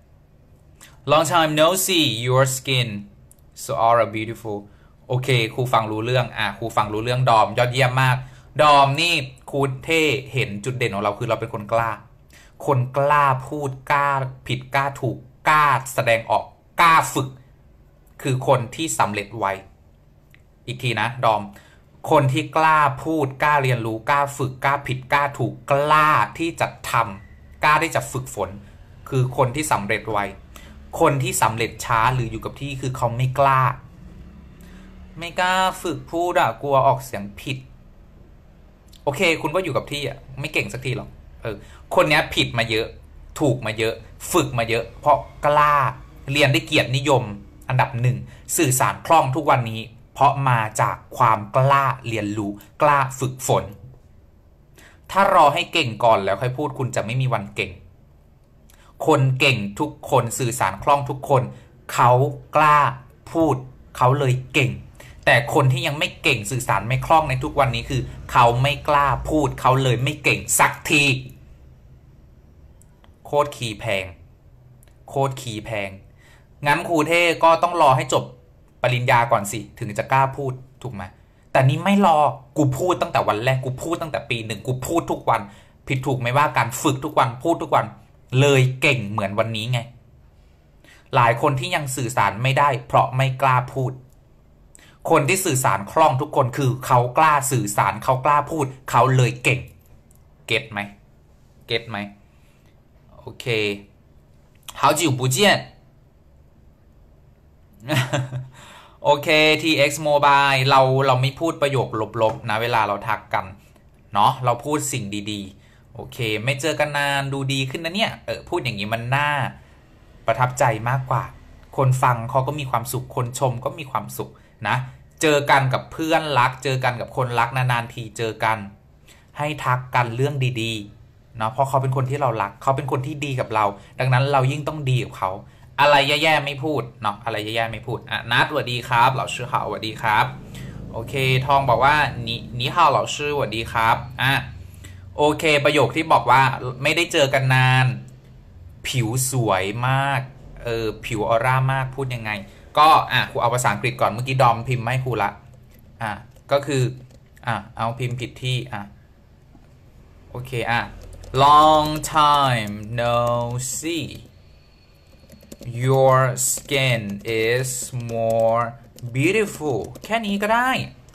long time no see your skin so aura beautiful โอเคครูฟังรู้เรื่องอ่ะครูฟังรู้เรื่องดอมยอดเยี่ยมมากดอมนี่ครูเท่เห็นจุดเด่นของเราคือเราเป็นคนกล้าคนกล้าพูดกล้าผิดกล้าถูกกล้าแสดงออกกล้าฝึกคือคนที่สำเร็จไวอีกทีนะดอมคนที่กล้าพูดกล้าเรียนรู้กล้าฝึกกล้าผิดกล้าถูกกล้าที่จะทำกล้าที่จะฝึกฝนคือคนที่สำเร็จไวคนที่สำเร็จช้าหรืออยู่กับที่คือเขาไม่กล้าไม่กล้าฝึกพูดอะกลัวออกเสียงผิดโอเคคุณก็อยู่กับที่อะไม่เก่งสักทีหรอกเออคนนี้ผิดมาเยอะถูกมาเยอะฝึกมาเยอะเพราะกล้าเรียนได้เกียรตินิยมอันดับหนึ่งสื่อสารคล่องทุกวันนี้เพราะมาจากความกล้าเรียนรู้กล้าฝึกฝนถ้ารอให้เก่งก่อนแล้วค่อยพูดคุณจะไม่มีวันเก่งคนเก่งทุกคนสื่อสารคล่องทุกคนเขากล้าพูดเขาเลยเก่งแต่คนที่ยังไม่เก่งสื่อสารไม่คล่องในทุกวันนี้คือเขาไม่กล้าพูดเขาเลยไม่เก่งสักทีโคตรคีย์แพงโคตรคีย์แพงงั้นครูเท่ก็ต้องรอให้จบปริญญาก่อนสิถึงจะกล้าพูดถูกไหมแต่นี้ไม่รอกูพูดตั้งแต่วันแรกกูพูดตั้งแต่ปีหนึ่งกูพูดทุกวันผิดถูกไม่ว่าการฝึกทุกวันพูดทุกวันเลยเก่งเหมือนวันนี้ไงหลายคนที่ยังสื่อสารไม่ได้เพราะไม่กล้าพูดคนที่สื่อสารคล่องทุกคนคือเขากล้าสื่อสารเขากล้าพูดเขาเลยเก่งเก็ตไหมเก็ตไหมโอเค好久不见โอเค ที เอ็กซ์ Mobile เราเราไม่พูดประโยคลบๆนะเวลาเราทักกันเนาะเราพูดสิ่งดีๆโอเคไม่เจอกันนานดูดีขึ้นนะเนี่ยเออพูดอย่างนี้มันน่าประทับใจมากกว่าคนฟังเขาก็มีความสุขคนชมก็มีความสุขนะเจอกันกับเพื่อนรักเจอกันกับคนรักนานๆทีเจอกันให้ทักกันเรื่องดีๆเนาะเพราะเขาเป็นคนที่เรารักเขาเป็นคนที่ดีกับเราดังนั้นเรายิ่งต้องดีกับเขาอะไรแย่ๆไม่พูดเนาะอะไรแย่ๆไม่พูดอ่ะนัดสวัสดีครับเหล่าชื่อเขาสวัสดีครับโอเคทองบอกว่านี่นี่ฮาวเหล่าชื่อสวัสดีครับอ่ะโอเคประโยคที่บอกว่าไม่ได้เจอกันนานผิวสวยมากเออผิวออร่ามากพูดยังไงก็อ่ะครูเอาภาษาอังกฤษก่อนเมื่อกี้ดอมพิมพ์ไม่ครูละอ่ะก็คืออ่ะเอาพิมพ์ผิดที่อ่ะโอเคอ่ะ long time no see your skin is more beautiful แค่นี้ก็ได้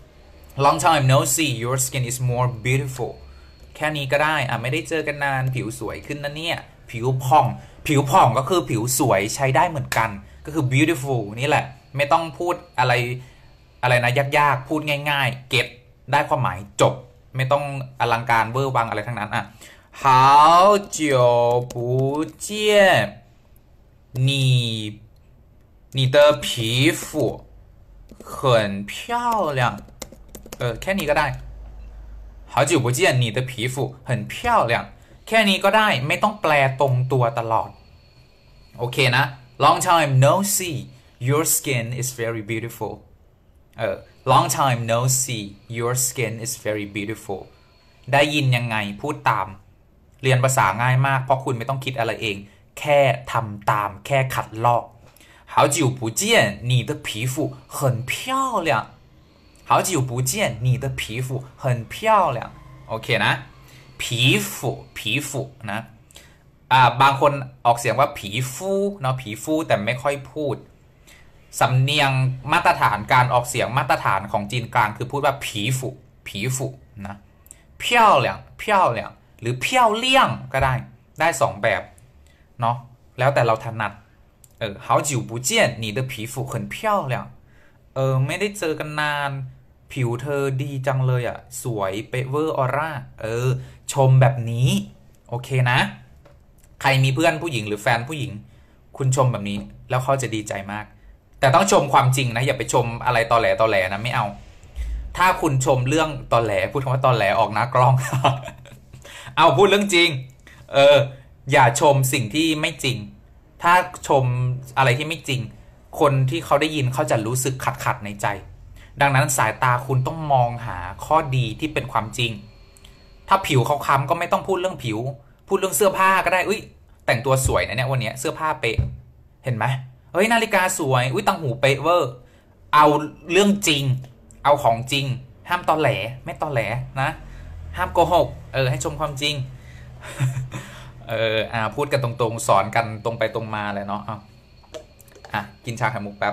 long time no see your skin is more beautiful แค่นี้ก็ได้อ่ะไม่ได้เจอกันนานผิวสวยขึ้นนะเนี่ยผิวผ่องผิวผ่องก็คือผิวสวยใช้ได้เหมือนกันก็คือ beautiful นี่แหละไม่ต้องพูดอะไรอะไรนะยากๆพูดง่ายๆเก็ตได้ความหมายจบไม่ต้องอลังการเวอร์วังอะไรทั้งนั้นอ่ะ好久不见你你的皮肤很漂亮เออแค่นี้ก็ได้好久不见你的皮肤很漂亮แค่นี้ก็ได้ไม่ต้องแปลตรงตัวตลอดโอเคนะ long time no see your skin is very beautiful เออ long time no see your skin is very beautiful ได้ยินยังไงพูดตามเรียนภาษาง่ายมากเพราะคุณไม่ต้องคิดอะไรเองแค่ทำตามแค่ขัดลอก好久不见你的皮肤很漂亮好久不见你的皮肤很漂亮โอเคนะผีฟูผีฟูนะอ่าบางคนออกเสียงว่าผีฟูเนาะผีฟูแต่ไม่ค่อยพูดสำเนียงมาตรฐานการออกเสียงมาตรฐานของจีนกลางคือพูดว่าผีฟูผีฟูนะ漂亮漂亮หรือเพี้ยวเลี่ยงก็ได้ได้สองแบบเนาะแล้วแต่เราถนัดเออ好久不见你的皮肤很漂亮เออไม่ได้เจอกันนานผิวเธอดีจังเลยอ่ะสวยเปเวอร์ออร่าเออชมแบบนี้โอเคนะใครมีเพื่อนผู้หญิงหรือแฟนผู้หญิงคุณชมแบบนี้แล้วเขาจะดีใจมากแต่ต้องชมความจริงนะอย่าไปชมอะไรตอแหลตอแหลนะไม่เอาถ้าคุณชมเรื่องตอแหลพูดคำว่าตอแหลออกหน้ากล้อง เอาพูดเรื่องจริงเอออย่าชมสิ่งที่ไม่จริงถ้าชมอะไรที่ไม่จริงคนที่เขาได้ยินเขาจะรู้สึกขัดขัดในใจดังนั้นสายตาคุณต้องมองหาข้อดีที่เป็นความจริงถ้าผิวเขาค้ำก็ไม่ต้องพูดเรื่องผิวพูดเรื่องเสื้อผ้าก็ได้อุ้ยแต่งตัวสวยนะเนี่ยวันนี้เสื้อผ้าเป๊ะเห็นไหมเฮ้ยนาฬิกาสวยอุ้ยตังหูเป๊ะเวอร์เอาเรื่องจริงเอาของจริงห้ามตอแหลไม่ตอแหลนะห้ามโกหกเออให้ชมความจริงเอออ่าพูดกันตรงๆสอนกันตรงไปตรงมาเลยเนาะอ่ะกินชาไข่มุกแป๊บ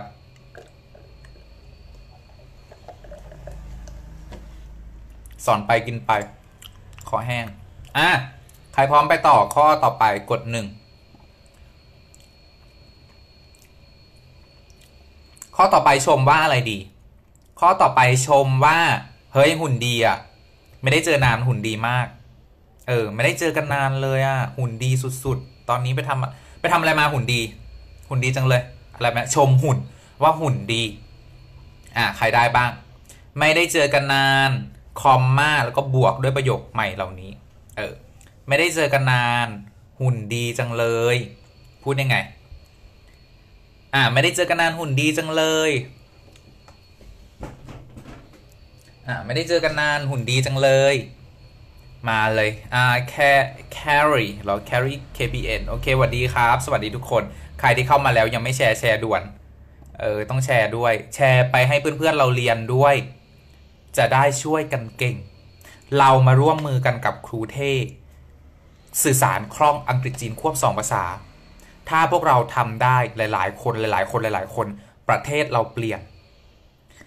สอนไปกินไปขอแห้งอ่ะใครพร้อมไปต่อข้อต่อไปกดหนึ่งข้อต่อไปชมว่าอะไรดีข้อต่อไปชมว่าเฮ้ยหุ่นดีอ่ะไม่ได้เจอนานหุ่นดีมากเออไม่ได้เจอกันนานเลยอ่ะหุ่นดีสุดๆตอนนี้ไปทำไปทำอะไรมาหุ่นดีหุ่นดีจังเลยอะไรไหมชมหุ่นว่าหุ่นดีอ่ะใครได้บ้างไม่ได้เจอกันนานคอมมาแล้วก็บวกด้วยประโยคใหม่เหล่านี้เออไม่ได้เจอกันนานหุ่นดีจังเลยพูดยังไงอ่ะไม่ได้เจอกันนานหุ่นดีจังเลยอ่ะไม่ได้เจอกันนานหุ่นดีจังเลยมาเลยอ่าแค่ carry เรา carry เค พี เอ็น โอเคสวัสดีครับสวัสดีทุกคนใครที่เข้ามาแล้วยังไม่แชร์แชร์ด่วนเออต้องแชร์ด้วยแชร์ไปให้เพื่อนๆเราเรียนด้วยจะได้ช่วยกันเก่งเรามาร่วมมือกันกับครูเท่สื่อสารคล่องอังกฤษจีนควบสองภาษาถ้าพวกเราทำได้หลายๆคนหลายๆคนหลายๆคนประเทศเราเปลี่ยน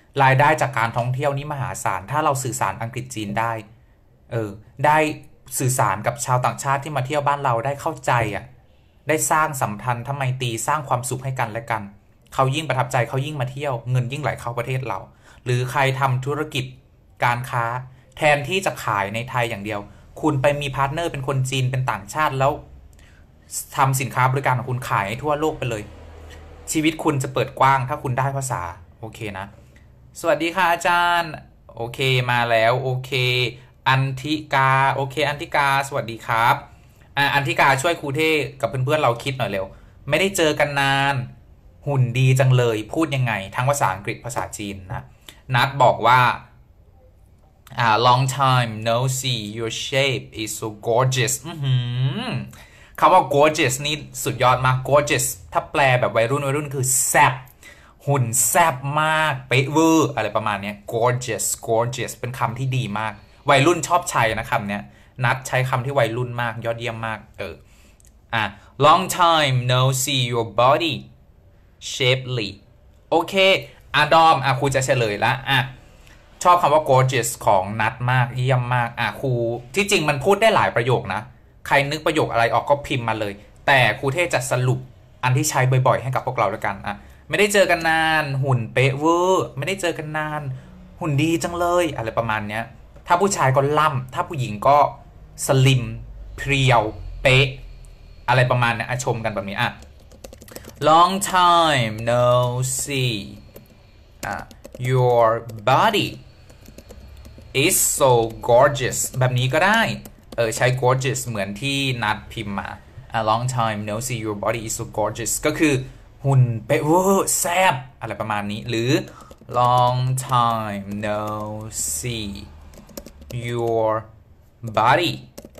รายได้จากการท่องเที่ยวนี่มหาศาลถ้าเราสื่อสารอังกฤษจีนได้เออได้สื่อสารกับชาวต่างชาติที่มาเที่ยวบ้านเราได้เข้าใจอ่ะได้สร้างสัมพันธ์ทำไมตรีสร้างความสุขให้กันและกันเขายิ่งประทับใจเขายิ่งมาเที่ยวเงินยิ่งไหลเข้าประเทศเราหรือใครทำธุรกิจการค้าแทนที่จะขายในไทยอย่างเดียวคุณไปมีพาร์ทเนอร์เป็นคนจีนเป็นต่างชาติแล้วทำสินค้าบริการของคุณขายให้ทั่วโลกไปเลยชีวิตคุณจะเปิดกว้างถ้าคุณได้ภาษาโอเคนะสวัสดีค่ะอาจารย์โอเคมาแล้วโอเคอันธิกาโอเคอันธิกาสวัสดีครับอ่ะอันธิกาช่วยครูเท่กับเพื่อนๆเราคิดหน่อยเร็วไม่ได้เจอกันนานหุ่นดีจังเลยพูดยังไงทั้งภาษาอังกฤษภาษาจีนนะนัดบอกว่าอ่า long time no see your shape is so gorgeous คำว่า gorgeous นี่สุดยอดมาก gorgeous ถ้าแปลแบบวัยรุ่นวัยรุ่นคือแซ่บหุ่นแซ่บมากเป๊ะเวอร์อะไรประมาณนี้ gorgeous gorgeous เป็นคำที่ดีมากวัยรุ่นชอบใช้นะคำเนี้ยนัดใช้คำที่วัยรุ่นมากยอดเยี่ยมมากเอออ่ะ long time no see your body shapely โอเคอะดอมอ่ะครูจะเฉลยละอ่ะชอบคำว่า gorgeous ของนัดมากเยี่ยมมากอ่ะครูที่จริงมันพูดได้หลายประโยคนะใครนึกประโยคอะไรออกก็พิมพ์มาเลยแต่ครูเทศจะสรุปอันที่ใช้บ่อยๆให้กับพวกเราแล้วกันอ่ะไม่ได้เจอกันนานหุ่นเป๊ะเวอร์ไม่ได้เจอกันนานหุ่นดีจังเลยอะไรประมาณเนี้ยถ้าผู้ชายก็ล่ำถ้าผู้หญิงก็สลิมเพรียวเป๊ะอะไรประมาณนี้ชมกันแบบนี้อ่ะ long time no see อ่ะ your body is so gorgeous แบบนี้ก็ได้เออใช้ gorgeous เหมือนที่นัดพิมพ์มา a long time no see your body is so gorgeous ก็คือหุ่นเป๊ะเวอร์แซ่บอะไรประมาณนี้หรือ long time no see your body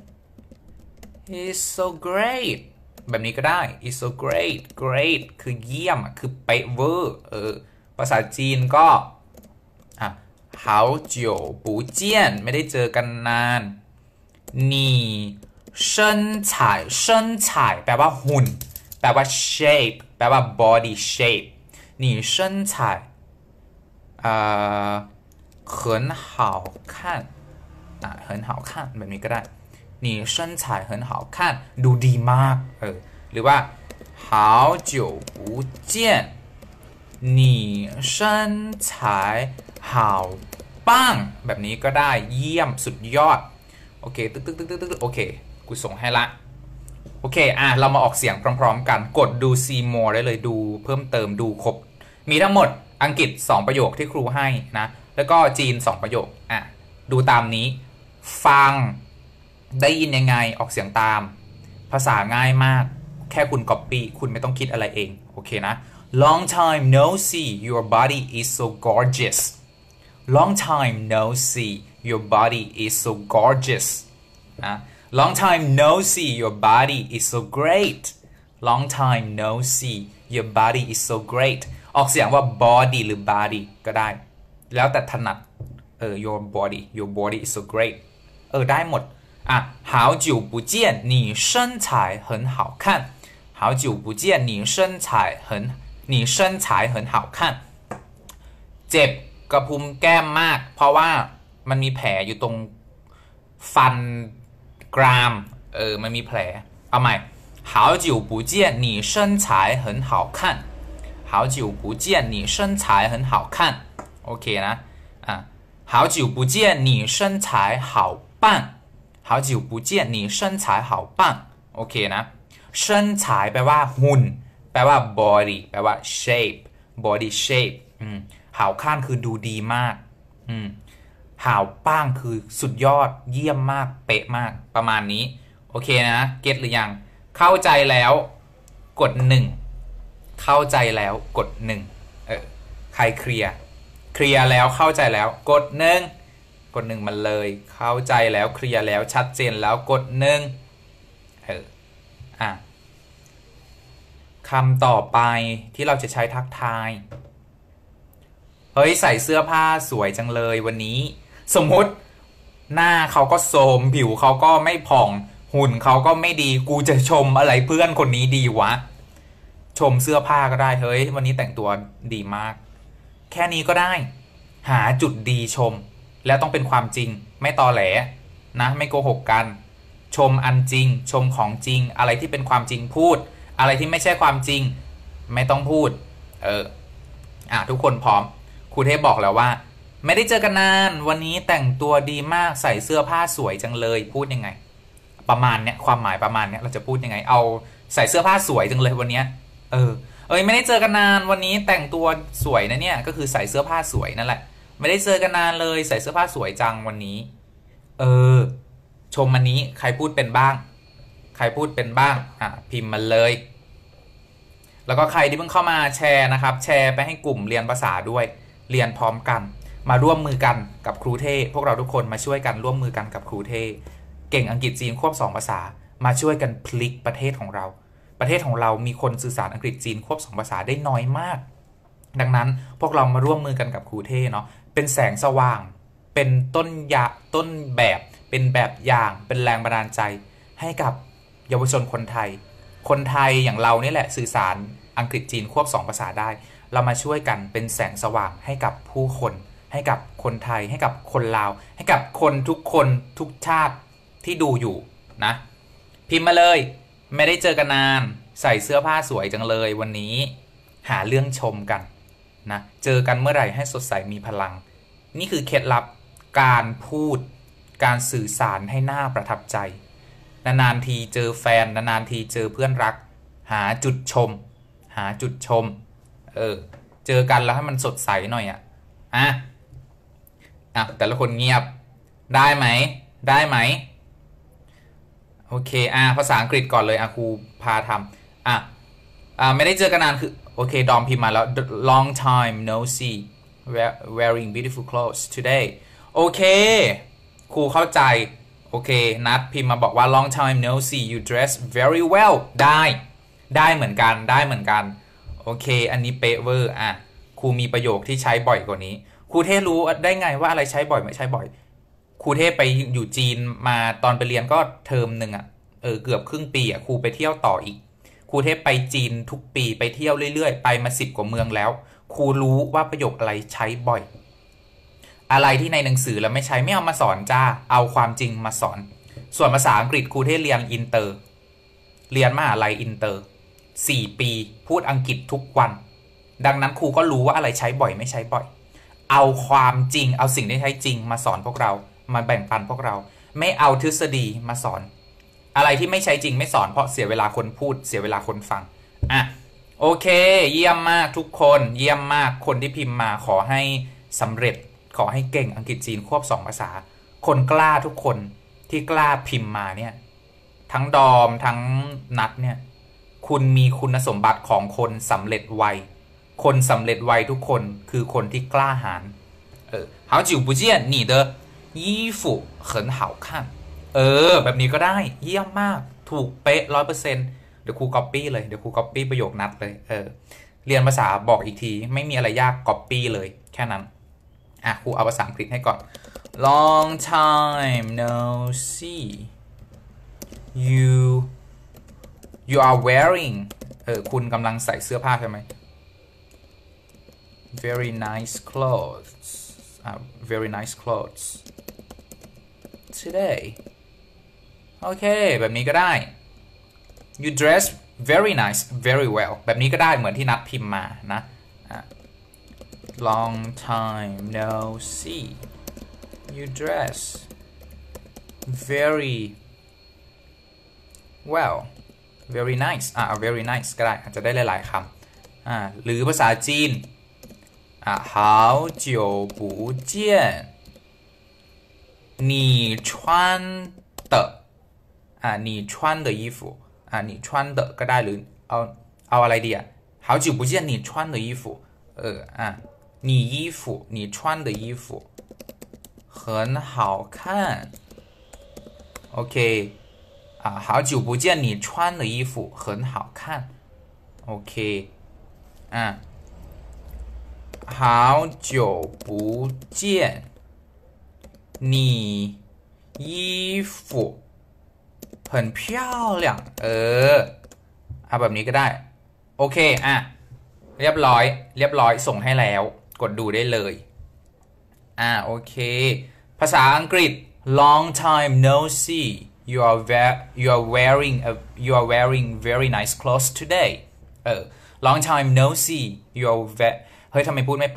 is so great แบบนี้ก็ได้ is so great great คือเยี่ยมคือเป๊ะเวอร์เออภาษาจีนก็อ่ะ好久不见ไม่ได้เจอกันนาน你身材身材แปลว่าหุ่นแปลว่า shape แปลว่า body shape 你身材呃很好看อ่ะ很好看แบบนี้ก็ได้你身材很好看ดูดีมากเออหรือว่า好久不见你身材好棒แบบนี้ก็ได้เยี่ยมสุดยอดโอเคตึ๊กตึ๊กตึ๊กตึ๊กตึ๊กโอเคกูส่งให้ละโอเคอ่ะเรามาออกเสียงพร้อมๆกันกดดู see more ได้เลยดูเพิ่มเติมดูครบมีทั้งหมดอังกฤษสองประโยคที่ครูให้นะแล้วก็จีนสองประโยคอ่ะดูตามนี้ฟังได้ยินยังไงออกเสียงตามภาษาง่ายมากแค่คุณ copy คุณไม่ต้องคิดอะไรเองโอเคนะ long time no see your body is so gorgeous long time no see your body is so gorgeous นะ long time no see your body is so great long time no see your body is so great ออกเสียงว่า body หรือ body ก็ได้แล้วแต่ถนัดเออ your body your body is so great เออได้หมดอ่ะ好久不见你身材很好看好久不见你身材很你身材很好看เจ็บกระพุ้มแก้มมากเพราะว่ามันมีแผลอยู่ตรงฟันกรามเออมันมีแผลเอาใหม่好久不见你身材很好看好久不见你身材很好看โอเคนะอ่ะ好久不见你身材好棒好久不见你身材好棒โอเคนะ身材แปลว่าหุ่นแปลว่า body แปลว่า shape body shape อืมหาวข้านคือดูดีมากอืมหาวป้างคือสุดยอดเยี่ยมมากเป๊ะมากประมาณนี้โอเคนะเก็ตหรือยังเข้าใจแล้วกดหนึ่งเข้าใจแล้วกดหนึ่งเออใครเคลียร์เคลียร์แล้วเข้าใจแล้วกดหนึ่งกดหนึ่งมันเลยเข้าใจแล้วเคลียร์แล้วชัดเจนแล้วกดหนึ่งเอออ่ะคำต่อไปที่เราจะใช้ทักทายเฮ้ยใส่เสื้อผ้าสวยจังเลยวันนี้สมมติหน้าเขาก็โทรมผิวเขาก็ไม่ผ่องหุ่นเขาก็ไม่ดีกูจะชมอะไรเพื่อนคนนี้ดีวะชมเสื้อผ้าก็ได้เฮ้ยวันนี้แต่งตัวดีมากแค่นี้ก็ได้หาจุดดีชมแล้วต้องเป็นความจริงไม่ตอแหลนะไม่โกหกกันชมอันจริงชมของจริงอะไรที่เป็นความจริงพูดอะไรที่ไม่ใช่ความจริงไม่ต้องพูดเอออ่ะทุกคนพร้อมครูเทพบอกแล้วว่าไม่ได้เจอกันนานวันนี้แต่งตัวดีมากใส่เสื้อผ้าสวยจังเลยพูดยังไงประมาณเนี้ยความหมายประมาณเนี้ยเราจะพูดยังไงเอาใส่เสื้อผ้าสวยจังเลยวันนี้เออเอ้ยไม่ได้เจอกันนานวันนี้แต่งตัวสวยนะเนี่ยก็คือใส่เสื้อผ้าสวยนั่นแหละไม่ได้เจอกันนานเลยใส่เสื้อผ้าสวยจังวันนี้เออชมวันนี้ใครพูดเป็นบ้างใครพูดเป็นบ้างอ่ะพิมพ์มาเลยแล้วก็ใครที่เพิ่งเข้ามาแชร์นะครับแชร์ไปให้กลุ่มเรียนภาษาด้วยเรียนพร้อมกันมาร่วมมือกันกับครูเท่พวกเราทุกคนมาช่วยกันร่วมมือกันกับครูเท่เก่งอังกฤษจีนควบสองภาษามาช่วยกันพลิกประเทศของเราประเทศของเรามีคนสื่อสารอังกฤษจีนควบสองภาษาได้น้อยมากดังนั้นพวกเรามาร่วมมือกันกับครูเท่เนาะเป็นแสงสว่างเป็นต้นยาต้นแบบเป็นแบบอย่างเป็นแรงบันดาลใจให้กับเยาวชนคนไทยคนไทยอย่างเรานี่แหละสื่อสารอังกฤษจีนควบสองภาษาได้เรามาช่วยกันเป็นแสงสว่างให้กับผู้คนให้กับคนไทยให้กับคนลาวให้กับคนทุกคนทุกชาติที่ดูอยู่นะพิมพ์มาเลยไม่ได้เจอกันนานใส่เสื้อผ้าสวยจังเลยวันนี้หาเรื่องชมกันนะเจอกันเมื่อไหร่ให้สดใสมีพลังนี่คือเคล็ดลับการพูดการสื่อสารให้หน้าประทับใจนานๆทีเจอแฟนนานๆทีเจอเพื่อนรักหาจุดชมหาจุดชมเออเจอกันแล้วให้มันสดใสหน่อยอ่ะอ่ะอ่ะแต่ละคนเงียบได้ไหมได้ไหมโอเคอ่ะภาษาอังกฤษก่อนเลยอ่ะครูพาทำอ่ะอ่ะไม่ได้เจอกันนานคือโอเคดอมพิมพ์มาแล้ว long time no see wearing beautiful clothes today โอเคครูเข้าใจโอเคนัดพิมพ์มาบอกว่า long time no see you dress very well ได้ได้เหมือนกันได้เหมือนกันโอเคอันนี้เป๊ะเวอร์อ่ะครูมีประโยคที่ใช้บ่อยกว่านี้ครูเทพรู้ได้ไงว่าอะไรใช้บ่อยไม่ใช้บ่อยครูเทพไปอยู่จีนมาตอนไปเรียนก็เทอมหนึ่งอ่ะเออเกือบครึ่งปีอ่ะครูไปเที่ยวต่ออีกครูเทพไปจีนทุกปีไปเที่ยวเรื่อยๆไปมาสิบกว่าเมืองแล้วครูรู้ว่าประโยคอะไรใช้บ่อยอะไรที่ในหนังสือแล้วไม่ใช้ไม่เอามาสอนจ้าเอาความจริงมาสอนส่วนภาษาอังกฤษครูเทพเรียนอินเตอร์เรียนมหาลัยอินเตอร์สี่ปีพูดอังกฤษทุกวันดังนั้นครูก็รู้ว่าอะไรใช้บ่อยไม่ใช้บ่อยเอาความจริงเอาสิ่งที่ใช้จริงมาสอนพวกเรามาแบ่งปันพวกเราไม่เอาทฤษฎีมาสอนอะไรที่ไม่ใช้จริงไม่สอนเพราะเสียเวลาคนพูดเสียเวลาคนฟังอ่ะโอเคเยี่ยมมากทุกคนเยี่ยมมากคนที่พิมพ์มาขอให้สำเร็จขอให้เก่งอังกฤษจีนควบสองภาษาคนกล้าทุกคนที่กล้าพิมพ์มาเนี่ยทั้งดอมทั้งนัดเนี่ยคุณมีคุณสมบัติของคนสำเร็จไวคนสำเร็จไวทุกคนคือคนที่กล้าหาญเออ好久不见你的衣服很好看เออแบบนี้ก็ได้เยี่ยมมากถูกเป๊ะร้อยเปอร์เซ็นต์เดี๋ยวครูก๊อปปี้เลยเดี๋ยวครูก๊อปปี้ประโยคนัดเลยเออเรียนภาษาบอกอีกทีไม่มีอะไรยากก๊อปปี้เลยแค่นั้นอ่ะครูเอาภาษาอังกฤษให้ก่อน long time no see you you are wearing เออคุณกำลังใส่เสื้อผ้าใช่ไหม very nice clothes uh, very nice clothes today โอเคแบบนี้ก็ได้ you dress very nice very well แบบนี้ก็ได้เหมือนที่นัดพิมพ์มานะ long time no see you dress very well very nice อ่ะ very nice ก็ได้อาจจะได้หลายๆคำอ่าหรือภาษาจีนอ่ะ好久不见你穿的อ่า你穿的衣服อ่า你穿的ก็ได้หรือเอาเอาอะไรดีอ่ะ好久不见你穿的衣服เอออ่ะ你衣服你穿的衣服很好看โอเค啊，好久不见，你穿的衣服很好看。OK， 啊，好久不见，你衣服很漂亮。เออเอาแบบนี้ก็ได้โอเคอ่ะเรียบร้อยเรียบร้อยส่งให้แล้วกดดูได้เลยอ่าโอเคภาษาอังกฤษ long time no see you are we- you are wearing a you are wearing very nice clothes today เออ long time no see you are we- เฮ้ยทำไมพูดไม่ไป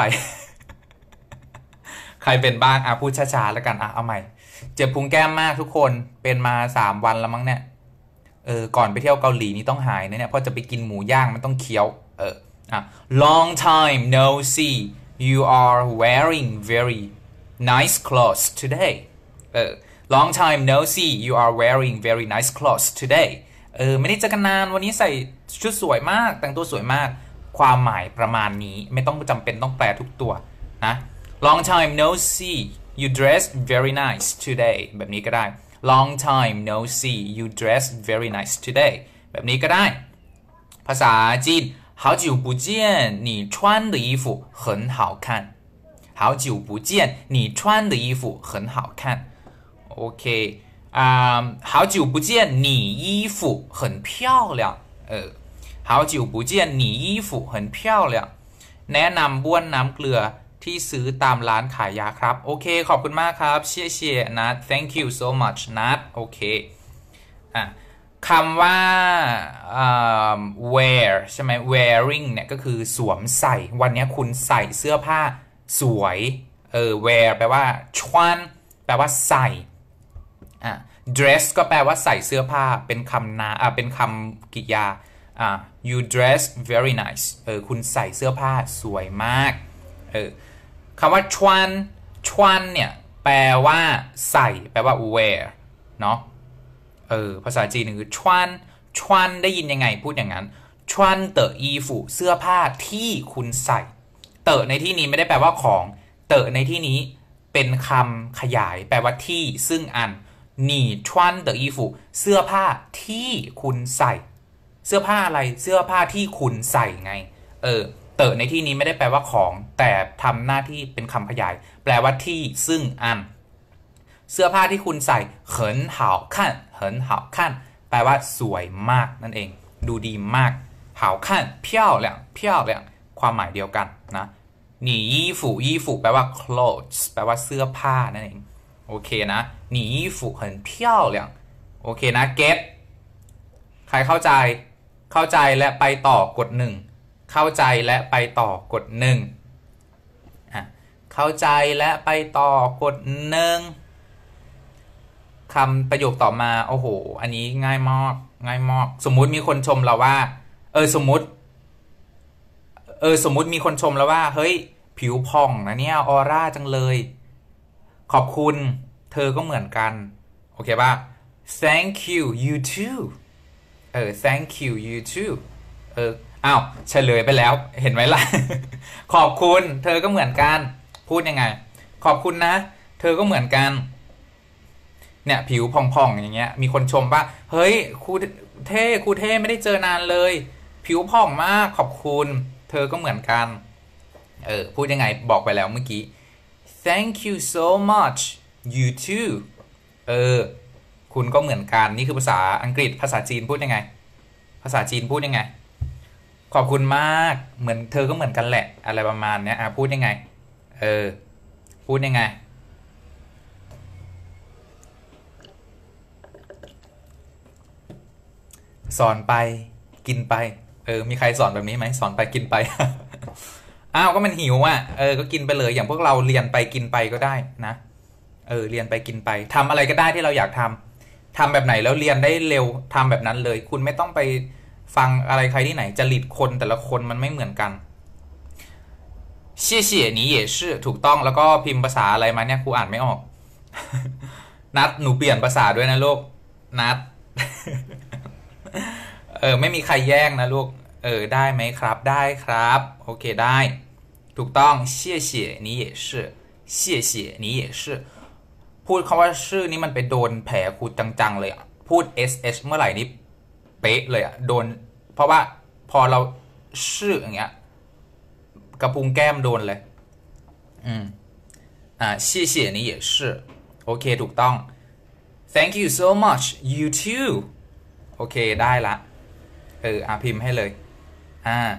ใครเป็นบ้างอ่ะพูดช้าๆแล้วกันอ่ะเอาใหม่เจ็บพุงแก้มมากทุกคนเป็นมาสามวันแล้วมั้งเนี่ยเออก่อนไปเที่ยวเกาหลีนี่ต้องหายนะเนี่ยเพราะจะไปกินหมูย่างมันต้องเคี้ยวเอออ่ะ long time no see you are wearing very nice clothes today เออ long time no see you are wearing very nice clothes today เออไม่ได้เจอกันนานวันนี้ใส่ชุดสวยมากแต่งตัวสวยมากความหมายประมาณนี้ไม่ต้องจำเป็นต้องแปลทุกตัวนะ long time no see you dress very nice today แบบนี้ก็ได้ long time no see you dress very nice today แบบนี้ก็ได้ภาษาจีน好久不见你穿的衣服很好看好久不见你穿的衣服很好看 โอเคอ่า好久不见你衣服很漂亮เออ好久不见你衣服很漂亮แนะนำบ้วนน้ำเกลือที่ซื้อตามร้านขายยาครับโอเคขอบคุณมากครับเชี่ยเชี่ยนัท thank you so much นัทโอเคอ่ะคำว่า wear ใช่ไหม wearing เนี่ยก็คือสวมใส่วันนี้คุณใส่เสื้อผ้าสวยเออ wear แปลว่าชวนแปลว่าใส่อ่ะ dress ก็แปลว่าใส่เสื้อผ้าเป็นคำนาอ่ะเป็นคำกริยาอ่ะ you dress very nice เออคุณใส่เสื้อผ้าสวยมากเออคำว่าชวนชวนเนี่ยแปลว่าใส่แปลว่า wear เนาะเออภาษาจีนคือชวนชวนได้ยินยังไงพูดอย่างนั้นชวนเต๋ออีฝูเสื้อผ้าที่คุณใส่เต๋อในที่นี้ไม่ได้แปลว่าของเต๋อในที่นี้เป็นคำขยายแปลว่าที่ซึ่งอันนี่ชวนเต๋ออีฝูเสื้อผ้าที่คุณใส่เสื้อผ้าอะไรเสื้อผ้าที่คุณใส่ไงเออเต๋อในที่นี้ไม่ได้แปลว่าของแต่ทำหน้าที่เป็นคำขยายแปลว่าที่ซึ่งอันเสื้อผ้าที่คุณใส่很好看很好看แปลว่าสวยมากนั่นเองดูดีมาก好看漂亮漂亮ความหมายเดียวกันนะ你衣服衣服แปลว่า clothes แปลว่าเสื้อผ้านั่นเองโอเคนะ你衣服很漂亮โอเคนะ get ใครเข้าใจเข้าใจและไปต่อกดหนึ่งเข้าใจและไปต่อกดหนึ่งอ่ะเข้าใจและไปต่อกดหนึ่งคำประโยคต่อมาโอ้โหอันนี้ง่ายมากง่ายมากสมมุติมีคนชมเราว่าเออสมมุติเออสมมุติมีคนชมเราว่าเฮ้ยผิวผ่องนะเนี่ยออร่าจังเลยขอบคุณเธอก็เหมือนกันโอเคป่ะ thank you you too เออ thank you you too เอออ้าวเฉลยไปแล้วเห็นไหมล่ะ ขอบคุณเธอก็เหมือนกันพูดยังไงขอบคุณนะเธอก็เหมือนกันเนี่ยผิวผ่องๆอย่างเงี้ยมีคนชมว่าเฮ้ยครูเท่ครูเท่ไม่ได้เจอนานเลยผิวผ่องมากขอบคุณเธอก็เหมือนกันเออพูดยังไงบอกไปแล้วเมื่อกี้ thank you so much you too เออคุณก็เหมือนกันนี่คือภาษาอังกฤษภาษาจีนพูดยังไงภาษาจีนพูดยังไงขอบคุณมากเหมือนเธอก็เหมือนกันแหละอะไรประมาณเนี้ยอ่ะพูดยังไงเออพูดยังไงสอนไปกินไปเออมีใครสอนแบบนี้ไหมสอนไปกินไป อ้าวก็มันหิวอ่ะเออก็กินไปเลยอย่างพวกเราเรียนไปกินไปก็ได้นะเออเรียนไปกินไปทำอะไรก็ได้ที่เราอยากทำทำแบบไหนแล้วเรียนได้เร็วทำแบบนั้นเลยคุณไม่ต้องไปฟังอะไรใครที่ไหนจริตคนแต่ละคนมันไม่เหมือนกัน谢谢你也是ถูกต้องแล้วก็พิมพ์ภาษาอะไรมาเนี่ยครูอ่านไม่ออก นัดหนูเปลี่ยนภาษาด้วยนะลูกนัด เออไม่มีใครแย่งนะลูกเออได้ไหมครับได้ครับโอเคได้ถูกต้อง谢谢你也是谢谢你也是พูดคำว่าชื่อนี้มันไปโดนแผลครูจังๆเลยอ่ะพูด sh เมื่อไหร่นี่เป๊ะเลยอ่ะโดนเพราะว่าพอเราชื่ออย่างเงี้ยกระพุ้งแก้มโดนเลยอืมอ่า谢谢你也是โอเคถูกต้อง thank you so much you too โอเคได้ละเอออ่ะพิมพ์ให้เลยอ่า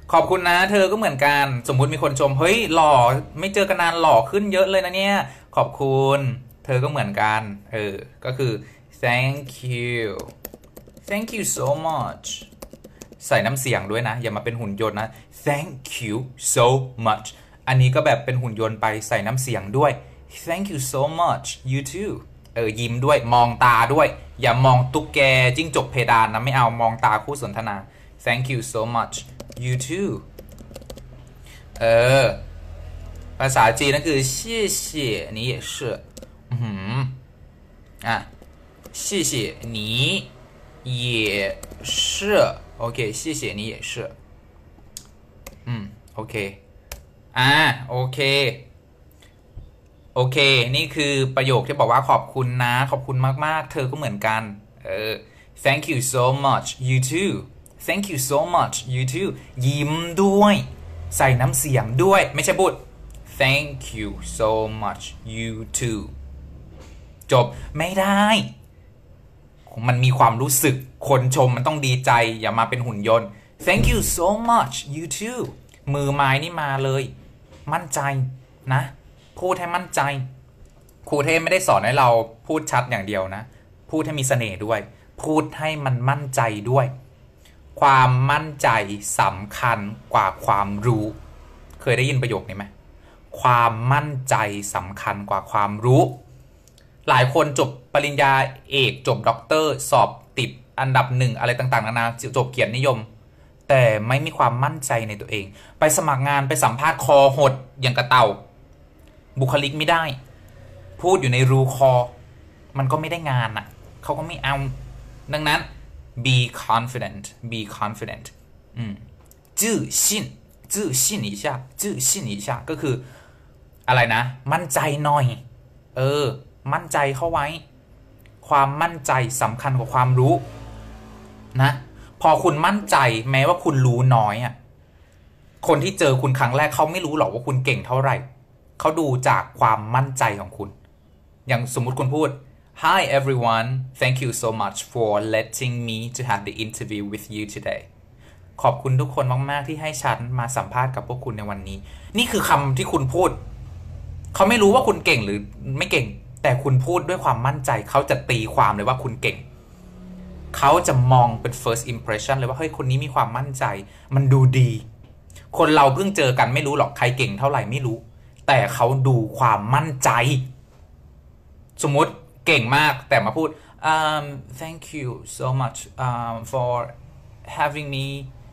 ขอบคุณนะเธอก็เหมือนกันสมมุติมีคนชมเฮ้ยหล่อไม่เจอกันนานหล่อขึ้นเยอะเลยนะเนี่ยขอบคุณเธอก็เหมือนกันเออก็คือ thank you thank you so much ใส่น้ำเสียงด้วยนะอย่ามาเป็นหุ่นยนต์นะ thank you so much อันนี้ก็แบบเป็นหุ่นยนต์ไปใส่น้ำเสียงด้วย thank you so much you too เออยิ้มด้วยมองตาด้วยอย่ามองตุ๊กแกจิ้งจกเพดานนะไม่เอามองตาคู่สนทนา thank you so much you too เออภาษาจีนนั่นคือ谢谢你也是อืมอ่ะ谢谢你也是 โอเค谢谢你也是อืมโอเคอ่าโอเคโอเคนี่คือประโยคที่บอกว่าขอบคุณนะขอบคุณมากๆเธอก็เหมือนกันเออ thank you so much you too thank you so much you too ยิ้มด้วยใส่น้ำเสียงด้วยไม่ใช่พูด thank you so much you too จบไม่ได้มันมีความรู้สึกคนชมมันต้องดีใจอย่ามาเป็นหุ่นยนต์ thank you so much you too มือไม้นี่มาเลยมั่นใจนะพูดให้มั่นใจครูเทพไม่ได้สอนให้เราพูดชัดอย่างเดียวนะพูดให้มีเสน่ห์ด้วยพูดให้มันมั่นใจด้วยความมั่นใจสำคัญกว่าความรู้เคยได้ยินประโยคนี้ไหมความมั่นใจสำคัญกว่าความรู้หลายคนจบปริญญาเอกจบด็อกเตอร์สอบติดอันดับหนึ่งอะไรต่างๆนานาจบเกียรตินิยมแต่ไม่มีความมั่นใจในตัวเองไปสมัครงานไปสัมภาษณ์คอหดอย่างกระเต่าบุคลิกไม่ได้พูดอยู่ในรูคอมันก็ไม่ได้งานอ่ะเขาก็ไม่เอาดังนั้น be confident be confident อืม自信自信一下自信一下ก็คืออะไรนะมั่นใจหน่อยเออมั่นใจเข้าไว้ความมั่นใจสำคัญกว่าความรู้นะพอคุณมั่นใจแม้ว่าคุณรู้น้อยอ่ะคนที่เจอคุณครั้งแรกเขาไม่รู้หรอกว่าคุณเก่งเท่าไหร่เขาดูจากความมั่นใจของคุณอย่างสมมุติคุณพูด Hi everyone thank you so much for letting me to have the interview with you today ขอบคุณทุกคนมากๆที่ให้ฉันมาสัมภาษณ์กับพวกคุณในวันนี้นี่คือคำที่คุณพูดเขาไม่รู้ว่าคุณเก่งหรือไม่เก่งแต่คุณพูดด้วยความมั่นใจเขาจะตีความเลยว่าคุณเก่งเขาจะมองเป็น first impression เลยว่าเฮ้ยคนนี้มีความมั่นใจมันดูดีคนเราเพิ่งเจอกันไม่รู้หรอกใครเก่งเท่าไหร่ไม่รู้แต่เขาดูความมั่นใจสมมติเก่งมากแต่มาพูด um, thank you so much um, for having me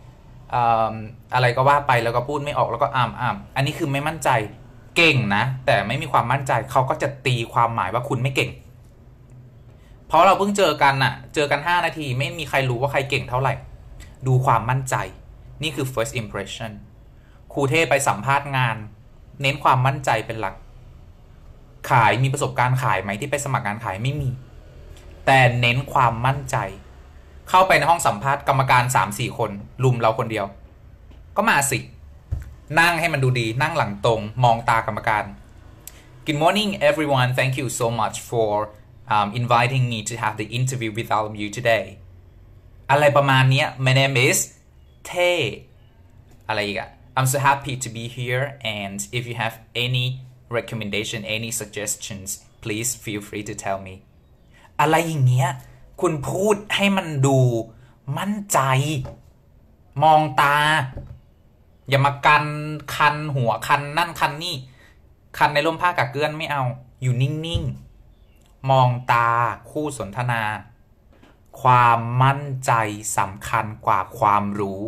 um, อะไรก็ว่าไปแล้วก็พูดไม่ออกแล้วก็อ่ามอ่ามอันนี้คือไม่มั่นใจเก่งนะแต่ไม่มีความมั่นใจเขาก็จะตีความหมายว่าคุณไม่เก่งเพราะเราเพิ่งเจอกันน่ะเจอกันห้านาทีไม่มีใครรู้ว่าใครเก่งเท่าไหร่ดูความมั่นใจนี่คือ first impression ครูเทพไปสัมภาษณ์งานเน้นความมั่นใจเป็นหลักขายมีประสบการณ์ขายไหมที่ไปสมัครงานขายไม่มีแต่เน้นความมั่นใจเข้าไปในห้องสัมภาษณ์กรรมการ สามสี่ คนลุมเราคนเดียวก็มาสินั่งให้มันดูดีนั่งหลังตรงมองตากรรมการ Good morning everyone thank you so much for um, inviting me to have the interview with all of you today อะไรประมาณนี้ My name is เท่อะไรอีกอะ I'm so happy to be here and if you have any recommendation any suggestions please feel free to tell me อะไรอย่างเงี้ยคุณพูดให้มันดูมั่นใจมองตาอย่ามากันคันหัวคันนั่นคันนี่คันในร่มผ้ากับเกลื่อนไม่เอาอยู่นิ่งๆมองตาคู่สนทนาความมั่นใจสำคัญกว่าความรู้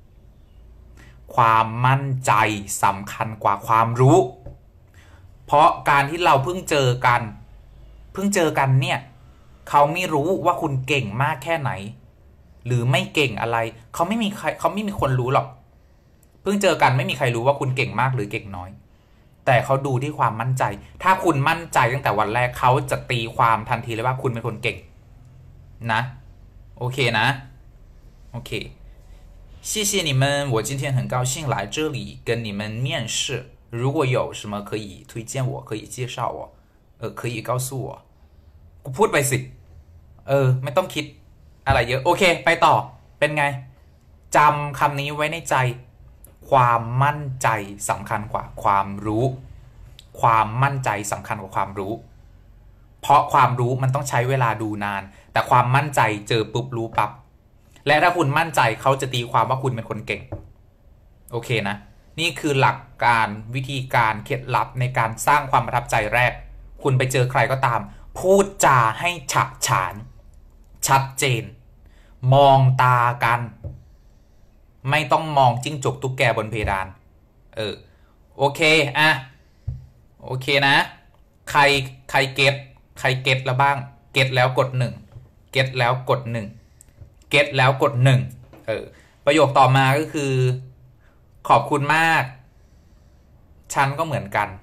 ความมั่นใจสำคัญกว่าความรู้เพราะการที่เราเพิ่งเจอกันเพิ่งเจอกันเนี่ยเขาไม่รู้ว่าคุณเก่งมากแค่ไหนหรือไม่เก่งอะไรเขาไม่มีใครเขาไม่มีคนรู้หรอกเพิ่งเจอกันไม่มีใครรู้ว่าคุณเก่งมากหรือเก่งน้อยแต่เขาดูที่ความมั่นใจถ้าคุณมั่นใจตั้งแต่วันแรกเขาจะตีความทันทีเลยว่าคุณเป็นคนเก่งนะโอเคนะโอเค谢谢你们我今天很高兴来这里跟你们面试如果有什么可以推荐我可以介绍我呃可以告诉我กูพูดไปสิเออไม่ต้องคิดอะไรเยอะโอเคไปต่อเป็นไงจำคำนี้ไว้ในใจความมั่นใจสำคัญกว่าความรู้ความมั่นใจสำคัญกว่าความรู้เพราะความรู้มันต้องใช้เวลาดูนานแต่ความมั่นใจเจอปุ๊บรู้ปั๊บและถ้าคุณมั่นใจเขาจะตีความว่าคุณเป็นคนเก่งโอเคนะนี่คือหลักการวิธีการเคล็ดลับในการสร้างความประทับใจแรกคุณไปเจอใครก็ตามพูดจาให้ฉะฉานชัดเจนมองตากันไม่ต้องมองจิ้งจกตุ๊กแกบนเพดานเออโอเคอ่ะโอเคนะใครใครเก็ตใครเก็ตแล้วบ้างเก็ตแล้วกดหนึ่งเก็ตแล้วกดหนึ่งเก็ตแล้วกดหนึ่งเออประโยคต่อมาก็คือขอบคุณมากฉันก็เหมือนกัน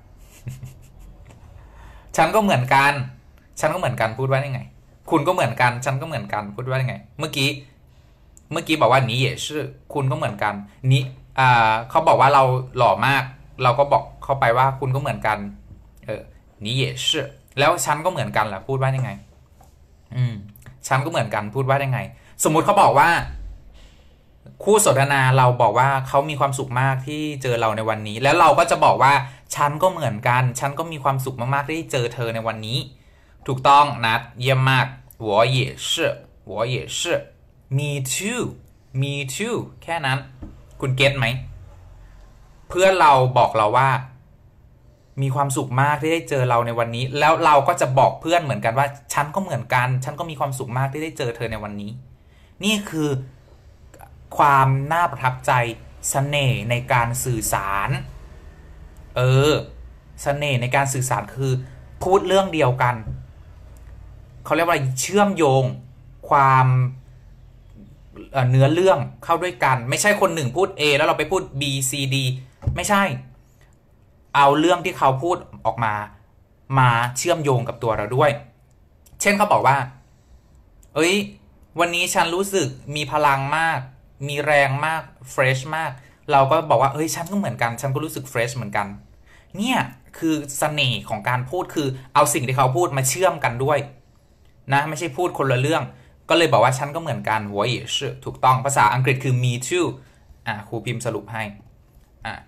ฉันก็เหมือนกันฉันก็เหมือนกันพูดว่ายังไงคุณก็เหมือนกันฉันก็เหมือนกันพูดว่ายังไงเมื่อกี้เมื่อกี้บอกว่า你也是คุณก็เหมือนกันนี้อ่าเขาบอกว่าเราหล่อมากเราก็บอกเข้าไปว่าคุณก็เหมือนกันเออ你也是แล้วฉันก็เหมือนกันแหละพูดว่ายังไงอืมฉันก็เหมือนกันพูดว่ายังไงสมมุติเขาบอกว่าคู่สนทนาเราบอกว่าเขามีความสุขมากที่เจอเราในวันนี้แล้วเราก็จะบอกว่าฉันก็เหมือนกันฉันก็มีความสุขมากๆที่เจอเธอในวันนี้ถูกต้องนัดเยี่ยมมาก我也是我也是 me too me too แค่นั้นคุณเก็ตไหมเพื่อนเราบอกเราว่ามีความสุขมากที่ได้เจอเราในวันนี้แล้วเราก็จะบอกเพื่อนเหมือนกันว่าฉันก็เหมือนกันฉันก็มีความสุขมากที่ได้เจอเธอในวันนี้นี่คือความน่าประทับใจเสน่ห์ในการสื่อสารเออเสน่ห์ในการสื่อสารคือพูดเรื่องเดียวกันเขาเรียกว่าเชื่อมโยงความเนื้อเรื่องเข้าด้วยกันไม่ใช่คนหนึ่งพูด A แล้วเราไปพูด B C D ไม่ใช่เอาเรื่องที่เขาพูดออกมามาเชื่อมโยงกับตัวเราด้วยเช่นเขาบอกว่าเอ้ยวันนี้ฉันรู้สึกมีพลังมากมีแรงมากเฟรชมากเราก็บอกว่าเอ้ยฉันก็เหมือนกันฉันก็รู้สึกเฟรชเหมือนกันเนี่ยคือเสน่ห์ของการพูดคือเอาสิ่งที่เขาพูดมาเชื่อมกันด้วยนะไม่ใช่พูดคนละเรื่องก็เลยบอกว่าฉันก็เหมือนกัน我也是ถูกต้องภาษาอังกฤษคือ me too อ่ะครูพิมพ์สรุปให้อ่ะ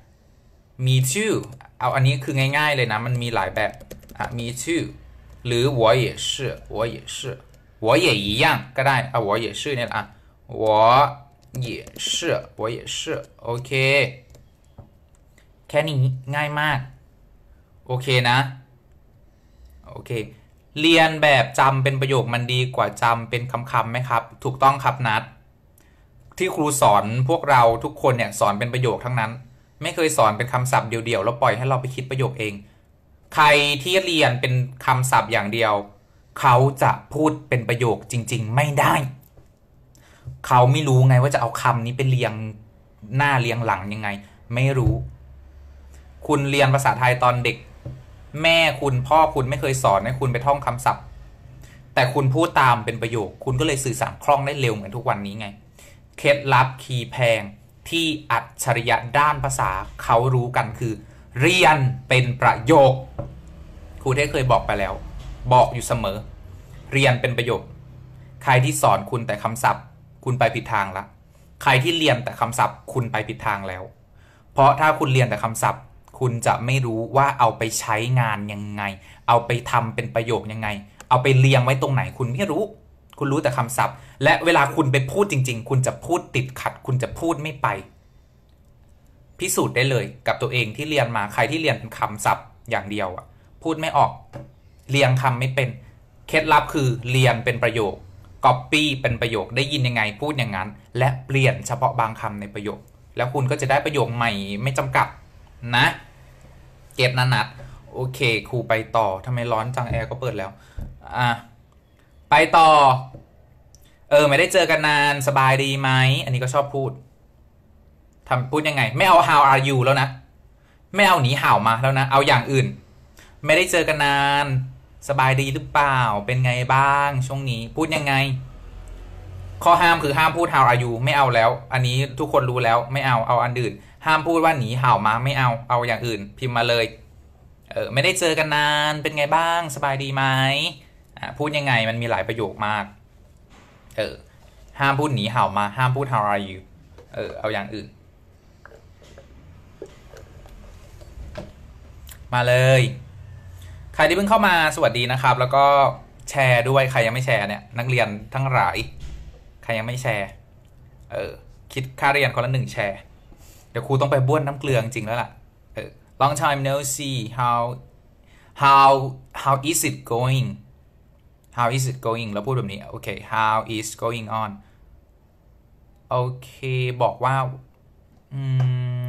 me too เอาอันนี้คือง่ายๆเลยนะมันมีหลายแบบอ่ะ me too หรือ我也是我也是我也一样ก็ได้อ่ะ我也是เนี่ยอ่ะ我也是我也是โอเคแค่นี้ง่ายมากโอเคนะโอเคเรียนแบบจำเป็นประโยคมันดีกว่าจำเป็นคำๆไหมครับถูกต้องครับนัดที่ครูสอนพวกเราทุกคนเนี่ยสอนเป็นประโยคทั้งนั้นไม่เคยสอนเป็นคำศัพท์เดียวๆแล้วปล่อยให้เราไปคิดประโยคเองใครที่เรียนเป็นคำศัพท์อย่างเดียวเขาจะพูดเป็นประโยคจริงๆไม่ได้เขาไม่รู้ไงว่าจะเอาคำนี้ไปเรียงหน้าเรียงหลังยังไงไม่รู้คุณเรียนภาษาไทยตอนเด็กแม่คุณพ่อคุณไม่เคยสอนให้คุณไปท่องคำศัพท์แต่คุณพูดตามเป็นประโยคคุณก็เลยสื่อสารคล่องได้เร็วเหมือนทุกวันนี้ไงเคล็ดลับคีย์แพงที่อัจฉริยะด้านภาษาเขารู้กันคือเรียนเป็นประโยคครูเทพเคยบอกไปแล้วบอกอยู่เสมอเรียนเป็นประโยคใครที่สอนคุณแต่คำศัพท์คุณไปผิดทางละใครที่เรียนแต่คำศัพท์คุณไปผิดทางแล้วเพราะถ้าคุณเรียนแต่คำศัพท์คุณจะไม่รู้ว่าเอาไปใช้งานยังไงเอาไปทำเป็นประโยคยังไงเอาไปเรียงไว้ตรงไหนคุณไม่รู้คุณรู้แต่คำศัพท์และเวลาคุณไปพูดจริงๆคุณจะพูดติดขัดคุณจะพูดไม่ไปพิสูจน์ได้เลยกับตัวเองที่เรียนมาใครที่เรียนเป็นคำศัพท์อย่างเดียวอ่ะพูดไม่ออกเรียงคำไม่เป็นเคล็ดลับคือเรียนเป็นประโยคก๊อปปี้เป็นประโยคได้ยินยังไงพูดอย่างนั้นและเปลี่ยนเฉพาะบางคำในประโยคแล้วคุณก็จะได้ประโยคใหม่ไม่จำกัดนะเก็บนัดโอเคครูไปต่อทำไมร้อนจังแอร์ก็เปิดแล้วอ่ะไปต่อเออไม่ได้เจอกันนานสบายดีไหมอันนี้ก็ชอบพูดทำพูดยังไงไม่เอา how are you แล้วนะไม่เอาหนีห่าวมาแล้วนะเอาอย่างอื่นไม่ได้เจอกันนานสบายดีหรือเปล่าเป็นไงบ้างช่วงนี้พูดยังไงข้อห้ามคือห้ามพูด how are you ไม่เอาแล้วอันนี้ทุกคนรู้แล้วไม่เอาเอาอันอื่นห้ามพูดว่าหนีห่าวมาไม่เอาเอาอย่างอื่นพิมพ์มาเลยเออไม่ได้เจอกันนานเป็นไงบ้างสบายดีไหมอ่าพูดยังไงมันมีหลายประโยคมากเออห้ามพูดหนีห่าวมาห้ามพูด how are you เออเอาอย่างอื่นมาเลยใครที่เพิ่งเข้ามาสวัสดีนะครับแล้วก็แชร์ด้วยใครยังไม่แชร์เนี่ยนักเรียนทั้งหลายใครยังไม่แชร์เออคิดค่าเรียนคนละหนึ่งแชร์เดี๋ยวครูต้องไปบ้วนน้ำเกลือจริงแล้วล่ะเออ long time no see how how how is it going how is it going แล้วพูดแบบนี้โอเค how is going on โอเคบอกว่าอืม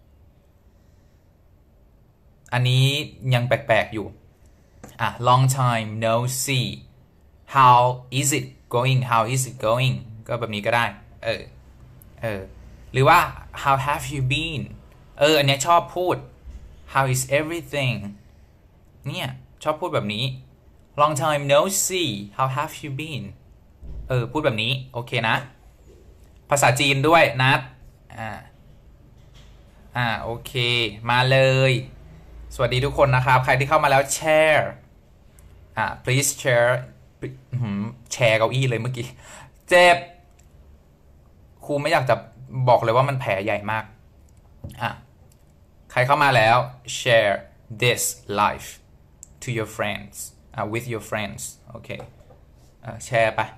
อันนี้ยังแปลกๆอยู่อ่ะ long time no see how is it going how is it going ก็แบบนี้ก็ได้เออเออหรือว่า how have you been เอออันนี้ชอบพูด how is everything เนี่ยชอบพูดแบบนี้ long time no see how have you been เออพูดแบบนี้โอเคนะภาษาจีนด้วยนัดอ่าอ่าโอเคมาเลยสวัสดีทุกคนนะครับใครที่เข้ามาแล้ว share อ่า please share แชร์เก้าอี้เลยเมื่อกี้เจ็บครูไม่อยากจะบอกเลยว่ามันแผลใหญ่มากอ่ะใครเข้ามาแล้ว share this live to your friends อ่า with your friends โอเคอ่าแชร์ไป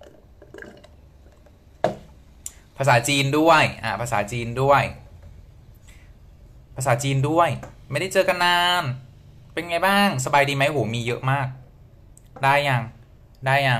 ภาษาจีนด้วยอ่าภาษาจีนด้วยภาษาจีนด้วยไม่ได้เจอกันนานเป็นไงบ้างสบายดีไหมโหมีเยอะมากได้ยังได้ยัง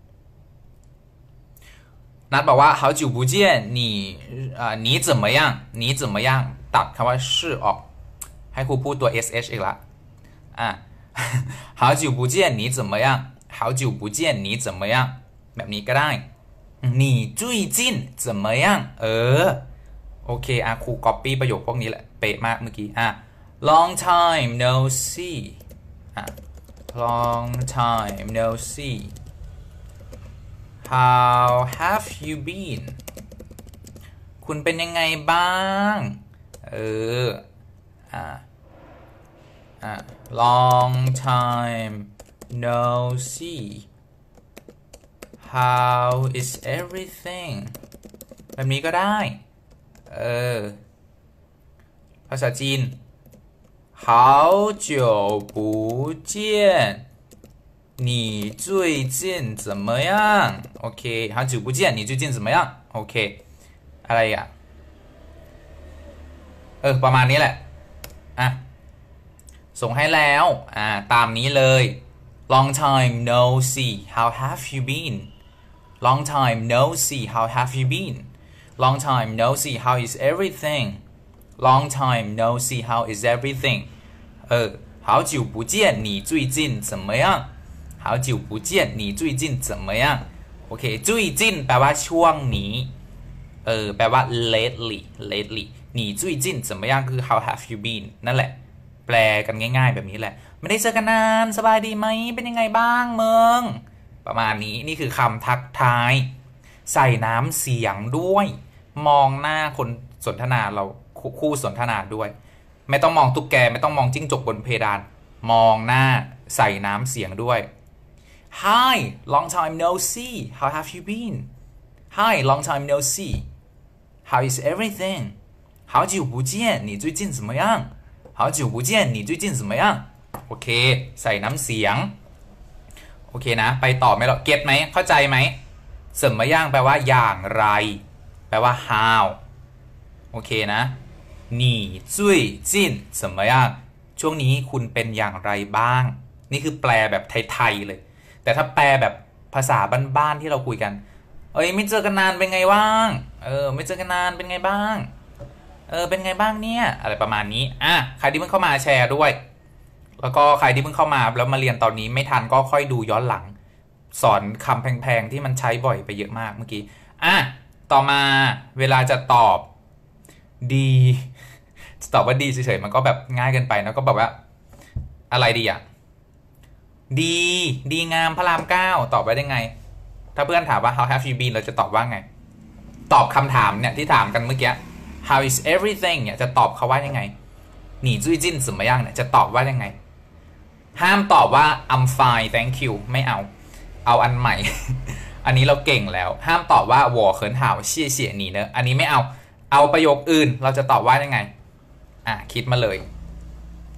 นัดบอกว่า好久不见你呃你怎么样你怎么样ตัดคำว่าชื่อออกให้ครูพูดตัว sh อีกละอ่ะ好久不见你怎么样好久不见你怎么样แบบนี้ก็ได้你最近怎么样เออโอเคอ่ะครู copy ประโยคพวกนี้แหละเป๊ะมากเมื่อกี้อ่ะ long time no see อ่ะ long time no see how have you been คุณเป็นยังไงบ้างเอออ่ะอ่ะ long time no see how is everything แบบนี้ก็ได้เออภาษาจีน好久不见你最近怎么样โอเค好久不见你最近怎么样โอเคอะไรอ่ะเออประมาณนี้แหละอ่ะส่งให้แล้วอ่าตามนี้เลย long time no see how have you been long time no see how have you been long time no see how is everything long time no see how is everything เออ好久不见你最近怎么样好久不见你最近怎么样โอเค最近แปลว่าช่วงนี้เออแปลว่า lately lately 你最近怎么样คือ how have you been นั่นแหละแปลกันง่ายๆแบบนี้แหละไม่ได้เจอกันนานสบายดีไหมเป็นยังไงบ้างเมืองประมาณนี้นี่คือคำทักทายใส่น้ำเสียงด้วยมองหน้าคนสนทนาเราคู่สนทนาด้วยไม่ต้องมองตุ๊กแกไม่ต้องมองจิ้งจกบนเพดานมองหน้าใส่น้ำเสียงด้วย Hi long time no see how have you been Hi long time no see how is everything 好久不见你最近怎么样好久不见你最近怎么样โอเคใส่น้ำเสียงโอเคนะไปต่อไหมเราเก็ตไหมเข้าใจไหม怎么样แปลว่าอย่างไรแปลว่า how โอเคนะ你最近怎么样ช่วงนี้คุณเป็นอย่างไรบ้างนี่คือแปลแบบไทยๆเลยแต่ถ้าแปลแบบภาษาบ้านๆที่เราคุยกันเอ้ยไม่เจอกันนานเป็นไงบ้างเออไม่เจอกันนานเป็นไงบ้างเออเป็นไงบ้างเนี่ยอะไรประมาณนี้อ่ะใครที่เพิ่งเข้ามาแชร์ด้วยแล้วก็ใครที่เพิ่งเข้ามาแล้วมาเรียนตอนนี้ไม่ทันก็ค่อยดูย้อนหลังสอนคำแพงๆที่มันใช้บ่อยไปเยอะมากเมื่อกี้อ่ะต่อมาเวลาจะตอบดีจะตอบว่าดีเฉยๆมันก็แบบง่ายเกินไปแล้วก็แบบว่าอะไรดีอ่ะดีดีงามพระรามเก้าตอบไว้ได้ไงถ้าเพื่อนถามว่า how have you been เราจะตอบว่าไงตอบคำถามเนี่ยที่ถามกันเมื่อกี้ how is everything เนี่ยจะตอบเขาว่ายังไง你最近怎么样เนี่ยจะตอบว่ายังไงห้ามตอบว่า I'm fine thank you ไม่เอาเอาอันใหม่ อันนี้เราเก่งแล้วห้ามตอบว่า我很好谢谢你呢อันนี้ไม่เอาเอาประโยคอื่นเราจะตอบว่ายังไงอ่ะคิดมาเลย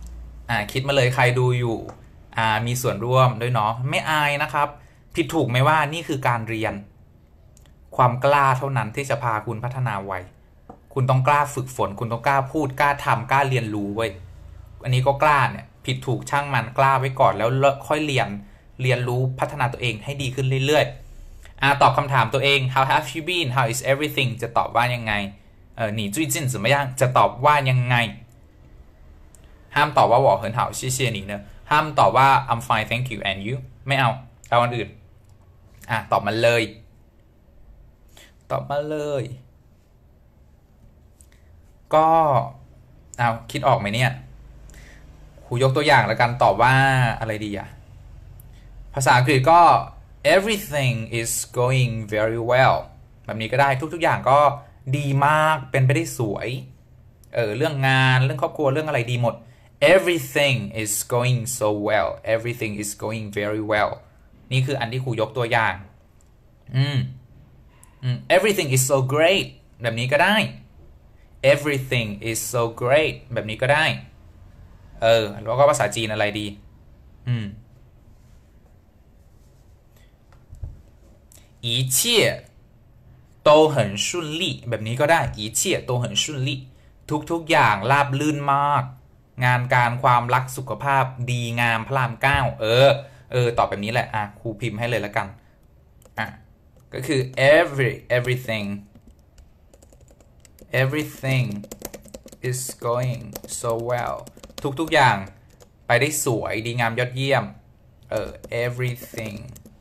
อ่าคิดมาเลยใครดูอยู่อ่ามีส่วนร่วมด้วยเนาะไม่อายนะครับผิดถูกไหมว่านี่คือการเรียนความกล้าเท่านั้นที่จะพาคุณพัฒนาไวคุณต้องกล้าฝึกฝนคุณต้องกล้าพูดกล้าทำกล้าเรียนรู้เว้ยอันนี้ก็กล้าเนี่ยผิดถูกช่างมันกล้าไว้ก่อนแล้วค่อยเรียนเรียนรู้พัฒนาตัวเองให้ดีขึ้นเรื่อยๆอ่าตอบคำถามตัวเอง how have you been how is everything จะตอบว่ายังไงเออ你最近怎么样จะตอบว่ายังไงห้ามตอบว่า我很好谢谢你นะห้ามตอบว่า I'm fine thank you and you ไม่เอาเอาอันอื่นอ่ะตอบมาเลยตอบมาเลยก็เอาคิดออกไหมเนี่ยครูยกตัวอย่างแล้วกันตอบว่าอะไรดีอะภาษาอังกฤษก็ everything is going very well แบบนี้ก็ได้ทุกๆอย่างก็ดีมากเป็นไปได้สวยเออเรื่องงานเรื่องครอบครัวเรื่องอะไรดีหมด everything is going so well everything is going very well นี่คืออันที่ครูยกตัวอย่างอืมอืม everything is so great แบบนี้ก็ได้ everything is so great แบบนี้ก็ได้เออแล้วก็ภาษาจีนอะไรดีอืม一切都很顺利แบบนี้ก็ได้一切都很顺利ทุกๆอย่างราบรื่นมากงานการความรักสุขภาพดีงามพระรามเก้าเออเออตอบแบบนี้แหละอ่ะครูพิมพ์ให้เลยละกันอ่ะก็คือ every everything everything is going so well ทุกๆอย่างไปได้สวยดีงามยอดเยี่ยมเออ everything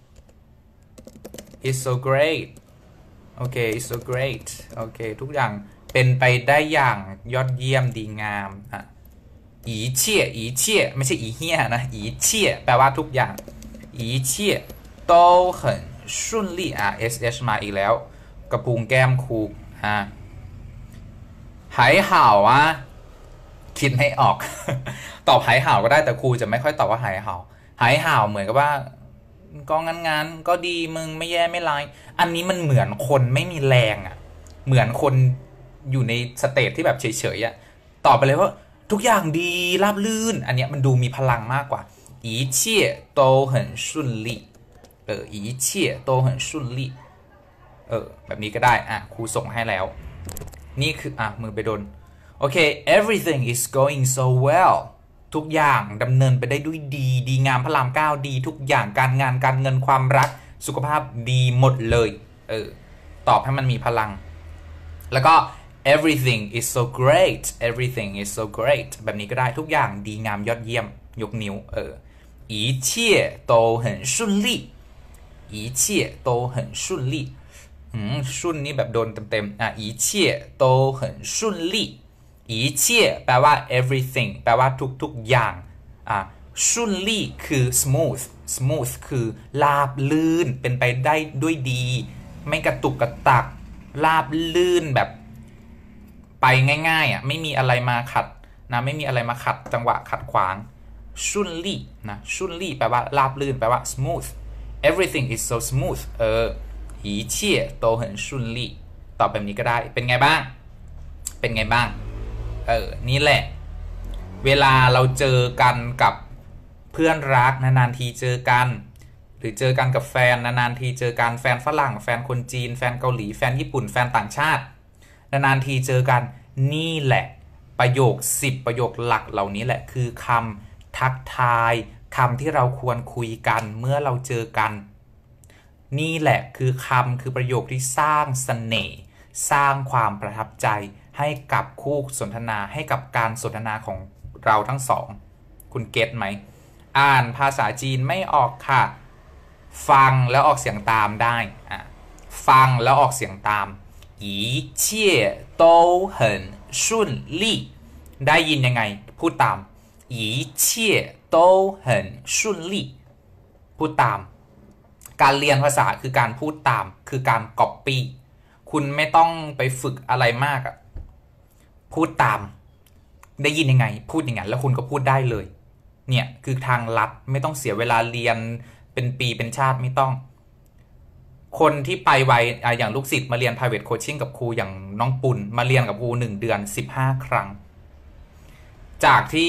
is so great โอเค is so great โอเคทุกอย่างเป็นไปได้อย่างยอดเยี่ยมดีงามอ่ะอีเชี่ยอีเชี่ยไม่ใช่อีเหี้ยนะอีเชี่ยแปลว่าทุกอย่างอีเชี่ย都很顺利อ่ะ sh มาอีกแล้วกระพุ้งแก้มคูอ่ะหายห่าวอ่ะคิดไม่ออก ตอบหายห่าวก็ได้แต่ครูจะไม่ค่อยตอบว่าหายห่าวหายห่าวเหมือนกับว่าก็งั้นๆก็ดีมึงไม่แย่ไม่ร้ายอันนี้มันเหมือนคนไม่มีแรงอ่ะเหมือนคนอยู่ในสเตจที่แบบเฉยๆอ่ะตอบไปเลยว่าทุกอย่างดีราบรื่นอันเนี้ยมันดูมีพลังมากกว่า一切都很顺利เออ一切都很顺利เออแบบนี้ก็ได้อ่ะครูส่งให้แล้วนี่คืออ่ะมือไปโดนโอเค everything is going so well ทุกอย่างดำเนินไปได้ด้วยดีดีงามพระรามเก้าดีทุกอย่างการงานการเงินความรักสุขภาพดีหมดเลยเออตอบให้มันมีพลังแล้วก็ everything is so great everything is so great แบบนี้ก็ได้ทุกอย่างดีงามยอดเยี่ยมยกนิ้วเออ一切都很顺利一切都很顺利อืม顺นี่แบบโดนเต็มๆอ่ะ一切都很顺利一切แปลว่า everything แปลว่าทุกๆอย่างอ่ะ顺利คือ smooth smooth คือราบลื่นเป็นไปได้ด้วยดีไม่กระตุกกระตักราบลื่นแบบไปง่ายๆอ่ะไม่มีอะไรมาขัดนะไม่มีอะไรมาขัดจังหวะขัดขวาง顺利นะ顺利แปลว่าราบลื่นแปลว่า smooth everything is so smooth เออ一切都很顺利ตอบแบบนี้ก็ได้เป็นไงบ้างเป็นไงบ้างเออนี่แหละเวลาเราเจอกันกับเพื่อนรักนานๆทีเจอกันหรือเจอกันกับแฟนนานๆทีเจอกันแฟนฝรั่งแฟนคนจีนแฟนเกาหลีแฟนญี่ปุ่นแฟนต่างชาตินานๆทีเจอกันนี่แหละประโยคสิบประโยคหลักเหล่านี้แหละคือคำทักทายคำที่เราควรคุยกันเมื่อเราเจอกันนี่แหละคือคำคือประโยคที่สร้างเสน่ห์สร้างความประทับใจให้กับคู่สนทนาให้กับการสนทนาของเราทั้งสองคุณเก็ตไหมอ่านภาษาจีนไม่ออกค่ะฟังแล้วออกเสียงตามได้อ่ะฟังแล้วออกเสียงตาม一切都很顺利ได้ยินยังไงพูดตาม一切都很顺利พูดตามการเรียนภาษาคือการพูดตามคือการก๊อปปี้คุณไม่ต้องไปฝึกอะไรมากอ่ะพูดตามได้ยินยังไงพูดอย่างนั้นแล้วคุณก็พูดได้เลยเนี่ยคือทางลัดไม่ต้องเสียเวลาเรียนเป็นปีเป็นชาติไม่ต้องคนที่ไปไวอย่างลูกศิษย์มาเรียน private coaching กับครูอย่างน้องปุณมาเรียนกับครูหนึ่งเดือนสิบห้าครั้งจากที่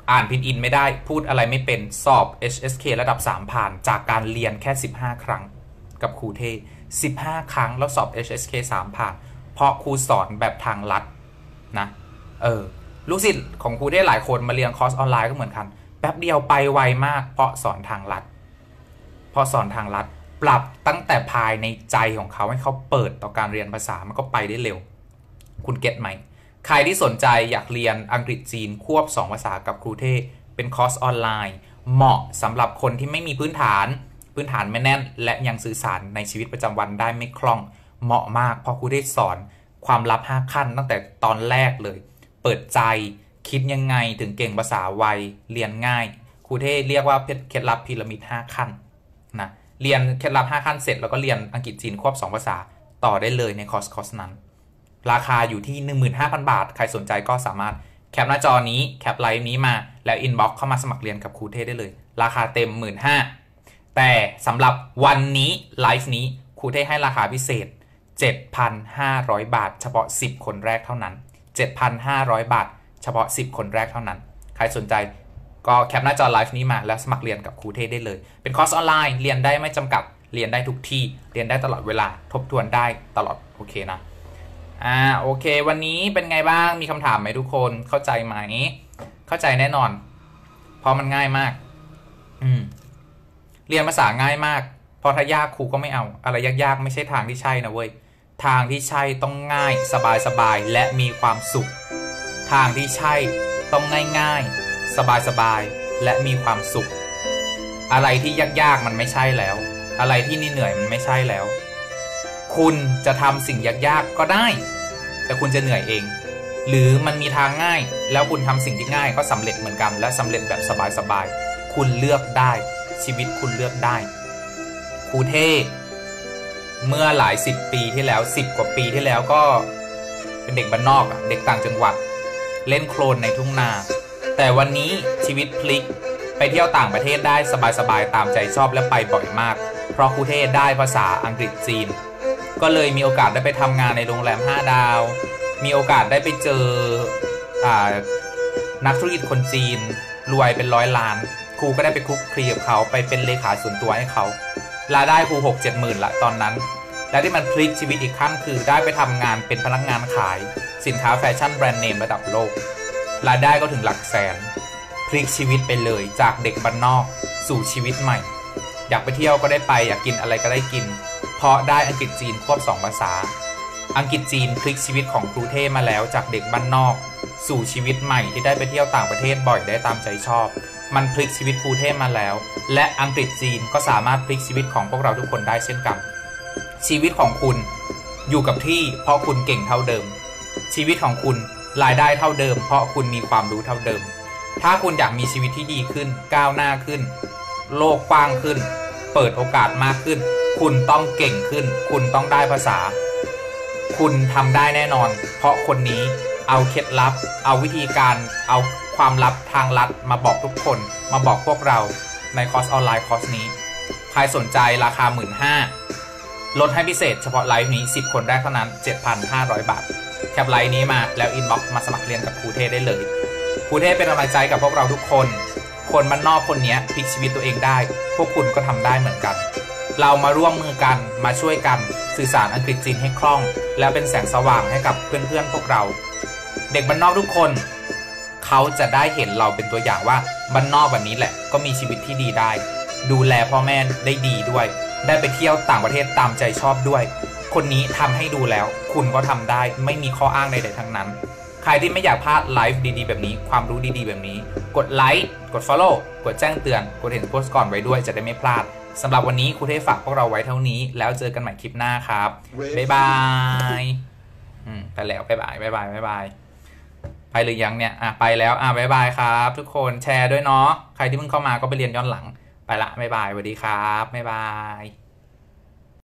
อ่านพินอินไม่ได้พูดอะไรไม่เป็นสอบ เอช เอส เค ระดับสามผ่านจากการเรียนแค่สิบห้าครั้งกับครูเทสิบห้าครั้งแล้วสอบ เอช เอส เค สามผ่านเพราะครูสอนแบบทางลัดนะเออลูกศิษย์ของครูเทหลายคนมาเรียนคอร์สออนไลน์ก็เหมือนกันแป๊บเดียวไปไวมากเพราะสอนทางลัดเพราะสอนทางลัดปรับตั้งแต่ภายในใจของเขาให้เขาเปิดต่อการเรียนภาษามันก็ไปได้เร็วคุณเก็ตไหมใครที่สนใจอยากเรียนอังกฤษจีนควบสองภาษากับครูเทเป็นคอร์สออนไลน์เหมาะสำหรับคนที่ไม่มีพื้นฐานพื้นฐานไม่แน่นและยังสื่อสารในชีวิตประจำวันได้ไม่คล่องเหมาะมากเพราะครูเทสอนความลับห้าขั้นตั้งแต่ตอนแรกเลยเปิดใจคิดยังไงถึงเก่งภาษาไวเรียนง่ายครูเทเรียกว่าเคล็ดลับพีระมิดห้าขั้นนะเรียนเคล็ดลับห้าขั้นเสร็จแล้วก็เรียนอังกฤษจีนควบสองภาษาต่อได้เลยในคอร์สคอร์สนั้นราคาอยู่ที่ หนึ่งหมื่นห้าพัน บาทใครสนใจก็สามารถแคปหน้าจอนี้แคปไลน์นี้มาแล้วอินบ็อกซ์เข้ามาสมัครเรียนกับครูเทได้เลยราคาเต็ม หนึ่งหมื่นห้าพัน แต่สำหรับวันนี้ไลฟ์นี้ครูเทให้ราคาพิเศษ เจ็ดพันห้าร้อย บาทเฉพาะสิบคนแรกเท่านั้น เจ็ดพันห้าร้อย บาทเฉพาะสิบคนแรกเท่านั้นใครสนใจก็แคปหน้าจอไลฟ์นี้มาแล้วสมัครเรียนกับครูเทได้เลยเป็นคอร์สออนไลน์เรียนได้ไม่จำกัดเรียนได้ทุกที่เรียนได้ตลอดเวลาทบทวนได้ตลอดโอเคนะอ่าโอเควันนี้เป็นไงบ้างมีคำถามไหมทุกคนเข้าใจไหมเข้าใจแน่นอนเพราะมันง่ายมากอืมเรียนภาษาง่ายมากพอถ้ายากครูก็ไม่เอาอะไรยากๆไม่ใช่ทางที่ใช่นะเว้ยทางที่ใช่ต้องง่ายสบายๆและมีความสุขทางที่ใช่ต้องง่ายๆสบายๆและมีความสุขอะไรที่ยากๆมันไม่ใช่แล้วอะไรที่เหนื่อยมันไม่ใช่แล้วคุณจะทำสิ่งยากๆก็ได้แต่คุณจะเหนื่อยเองหรือมันมีทางง่ายแล้วคุณทำสิ่งที่ง่ายก็สำเร็จเหมือนกันและสำเร็จแบบสบายๆคุณเลือกได้ชีวิตคุณเลือกได้ครูเทเมื่อหลายสิบปีที่แล้วสิบกว่าปีที่แล้วก็เป็นเด็กบ้านนอกเด็กต่างจังหวัดเล่นโคลนในทุ่งนาแต่วันนี้ชีวิตพลิกไปเที่ยวต่างประเทศได้สบายๆตามใจชอบและไปบ่อยมากเพราะครูเทได้ภาษาอังกฤษจีนก็เลยมีโอกาสได้ไปทำงานในโรงแรมห้าดาวมีโอกาสได้ไปเจออ่านักธุรกิจคนจีนรวยเป็นร้อยล้านครูก็ได้ไปคลุกคลีกับเขาไปเป็นเลขาส่วนตัวให้เขารายได้ครูหกเจ็ดหมื่นละตอนนั้นและที่มันพลิกชีวิตอีกขั้นคือได้ไปทำงานเป็นพนักงานขายสินค้าแฟชั่นแบรนด์เนมระดับโลกรายได้ก็ถึงหลักแสนพลิกชีวิตไปเลยจากเด็กบ้านนอกสู่ชีวิตใหม่อยากไปเที่ยวก็ได้ไปอยากกินอะไรก็ได้กินเพราะได้อังกฤษจีนควบสองภาษาอังกฤษจีนพลิกชีวิตของครูเทมาแล้วจากเด็กบ้านนอกสู่ชีวิตใหม่ที่ได้ไปเที่ยวต่างประเทศบ่อยได้ตามใจชอบมันพลิกชีวิตครูเทมาแล้วและอังกฤษจีนก็สามารถพลิกชีวิตของพวกเราทุกคนได้เช่นกันชีวิตของคุณอยู่กับที่เพราะคุณเก่งเท่าเดิมชีวิตของคุณรายได้เท่าเดิมเพราะคุณมีความรู้เท่าเดิมถ้าคุณอยากมีชีวิตที่ดีขึ้นก้าวหน้าขึ้นโลกกว้างขึ้นเปิดโอกาสมากขึ้นคุณต้องเก่งขึ้นคุณต้องได้ภาษาคุณทำได้แน่นอนเพราะคนนี้เอาเคล็ดลับเอาวิธีการเอาความลับทางลัดมาบอกทุกคนมาบอกพวกเราในคอร์สออนไลน์คอร์สนี้ใครสนใจราคา หนึ่งหมื่นห้าพัน ลดให้พิเศษเฉพาะไลฟ์นี้สิบคนแรกเท่านั้น เจ็ดพันห้าร้อย บาทแคปไลฟ์นี้มาแล้วอินบ็อกซ์มาสมัครเรียนกับครูเทได้เลยครูเทเป็นกำลังใจกับพวกเราทุกคนคนบ้านนอกคนนี้พลิกชีวิตตัวเองได้พวกคุณก็ทำได้เหมือนกันเรามาร่วมมือกันมาช่วยกันสื่อสารอังกฤษจีนให้คล่องและเป็นแสงสว่างให้กับเพื่อนๆพวกเราเด็กบ้านนอกทุกคนเขาจะได้เห็นเราเป็นตัวอย่างว่าบ้านนอกแบบนี้แหละก็มีชีวิตที่ดีได้ดูแลพ่อแม่ได้ดีด้วยได้ไปเที่ยวต่างประเทศตามใจชอบด้วยคนนี้ทำให้ดูแล้วคุณก็ทำได้ไม่มีข้ออ้างใดๆทั้งนั้นใครที่ไม่อยากพลาดไลฟ์ดีๆแบบนี้ความรู้ดีๆแบบนี้กดไลค์กด Follow กดแจ้งเตือนกดเห็นโพสต์ก่อนไว้ด้วยจะได้ไม่พลาดสำหรับวันนี้ครูเทฝากพวกเราไว้เท่านี้แล้วเจอกันใหม่คลิปหน้าครับบ๊ายบายอืมไปแล้วบ๊ายบายบ๊ายบายบ๊ายบายไปหรือยังเนี่ยอ่ะไปแล้วอ่ะบ๊ายบายครับทุกคนแชร์ด้วยเนาะใครที่เพิ่งเข้ามาก็ไปเรียนย้อนหลังไปละบ๊ายบายสวัสดีครับบ๊ายบาย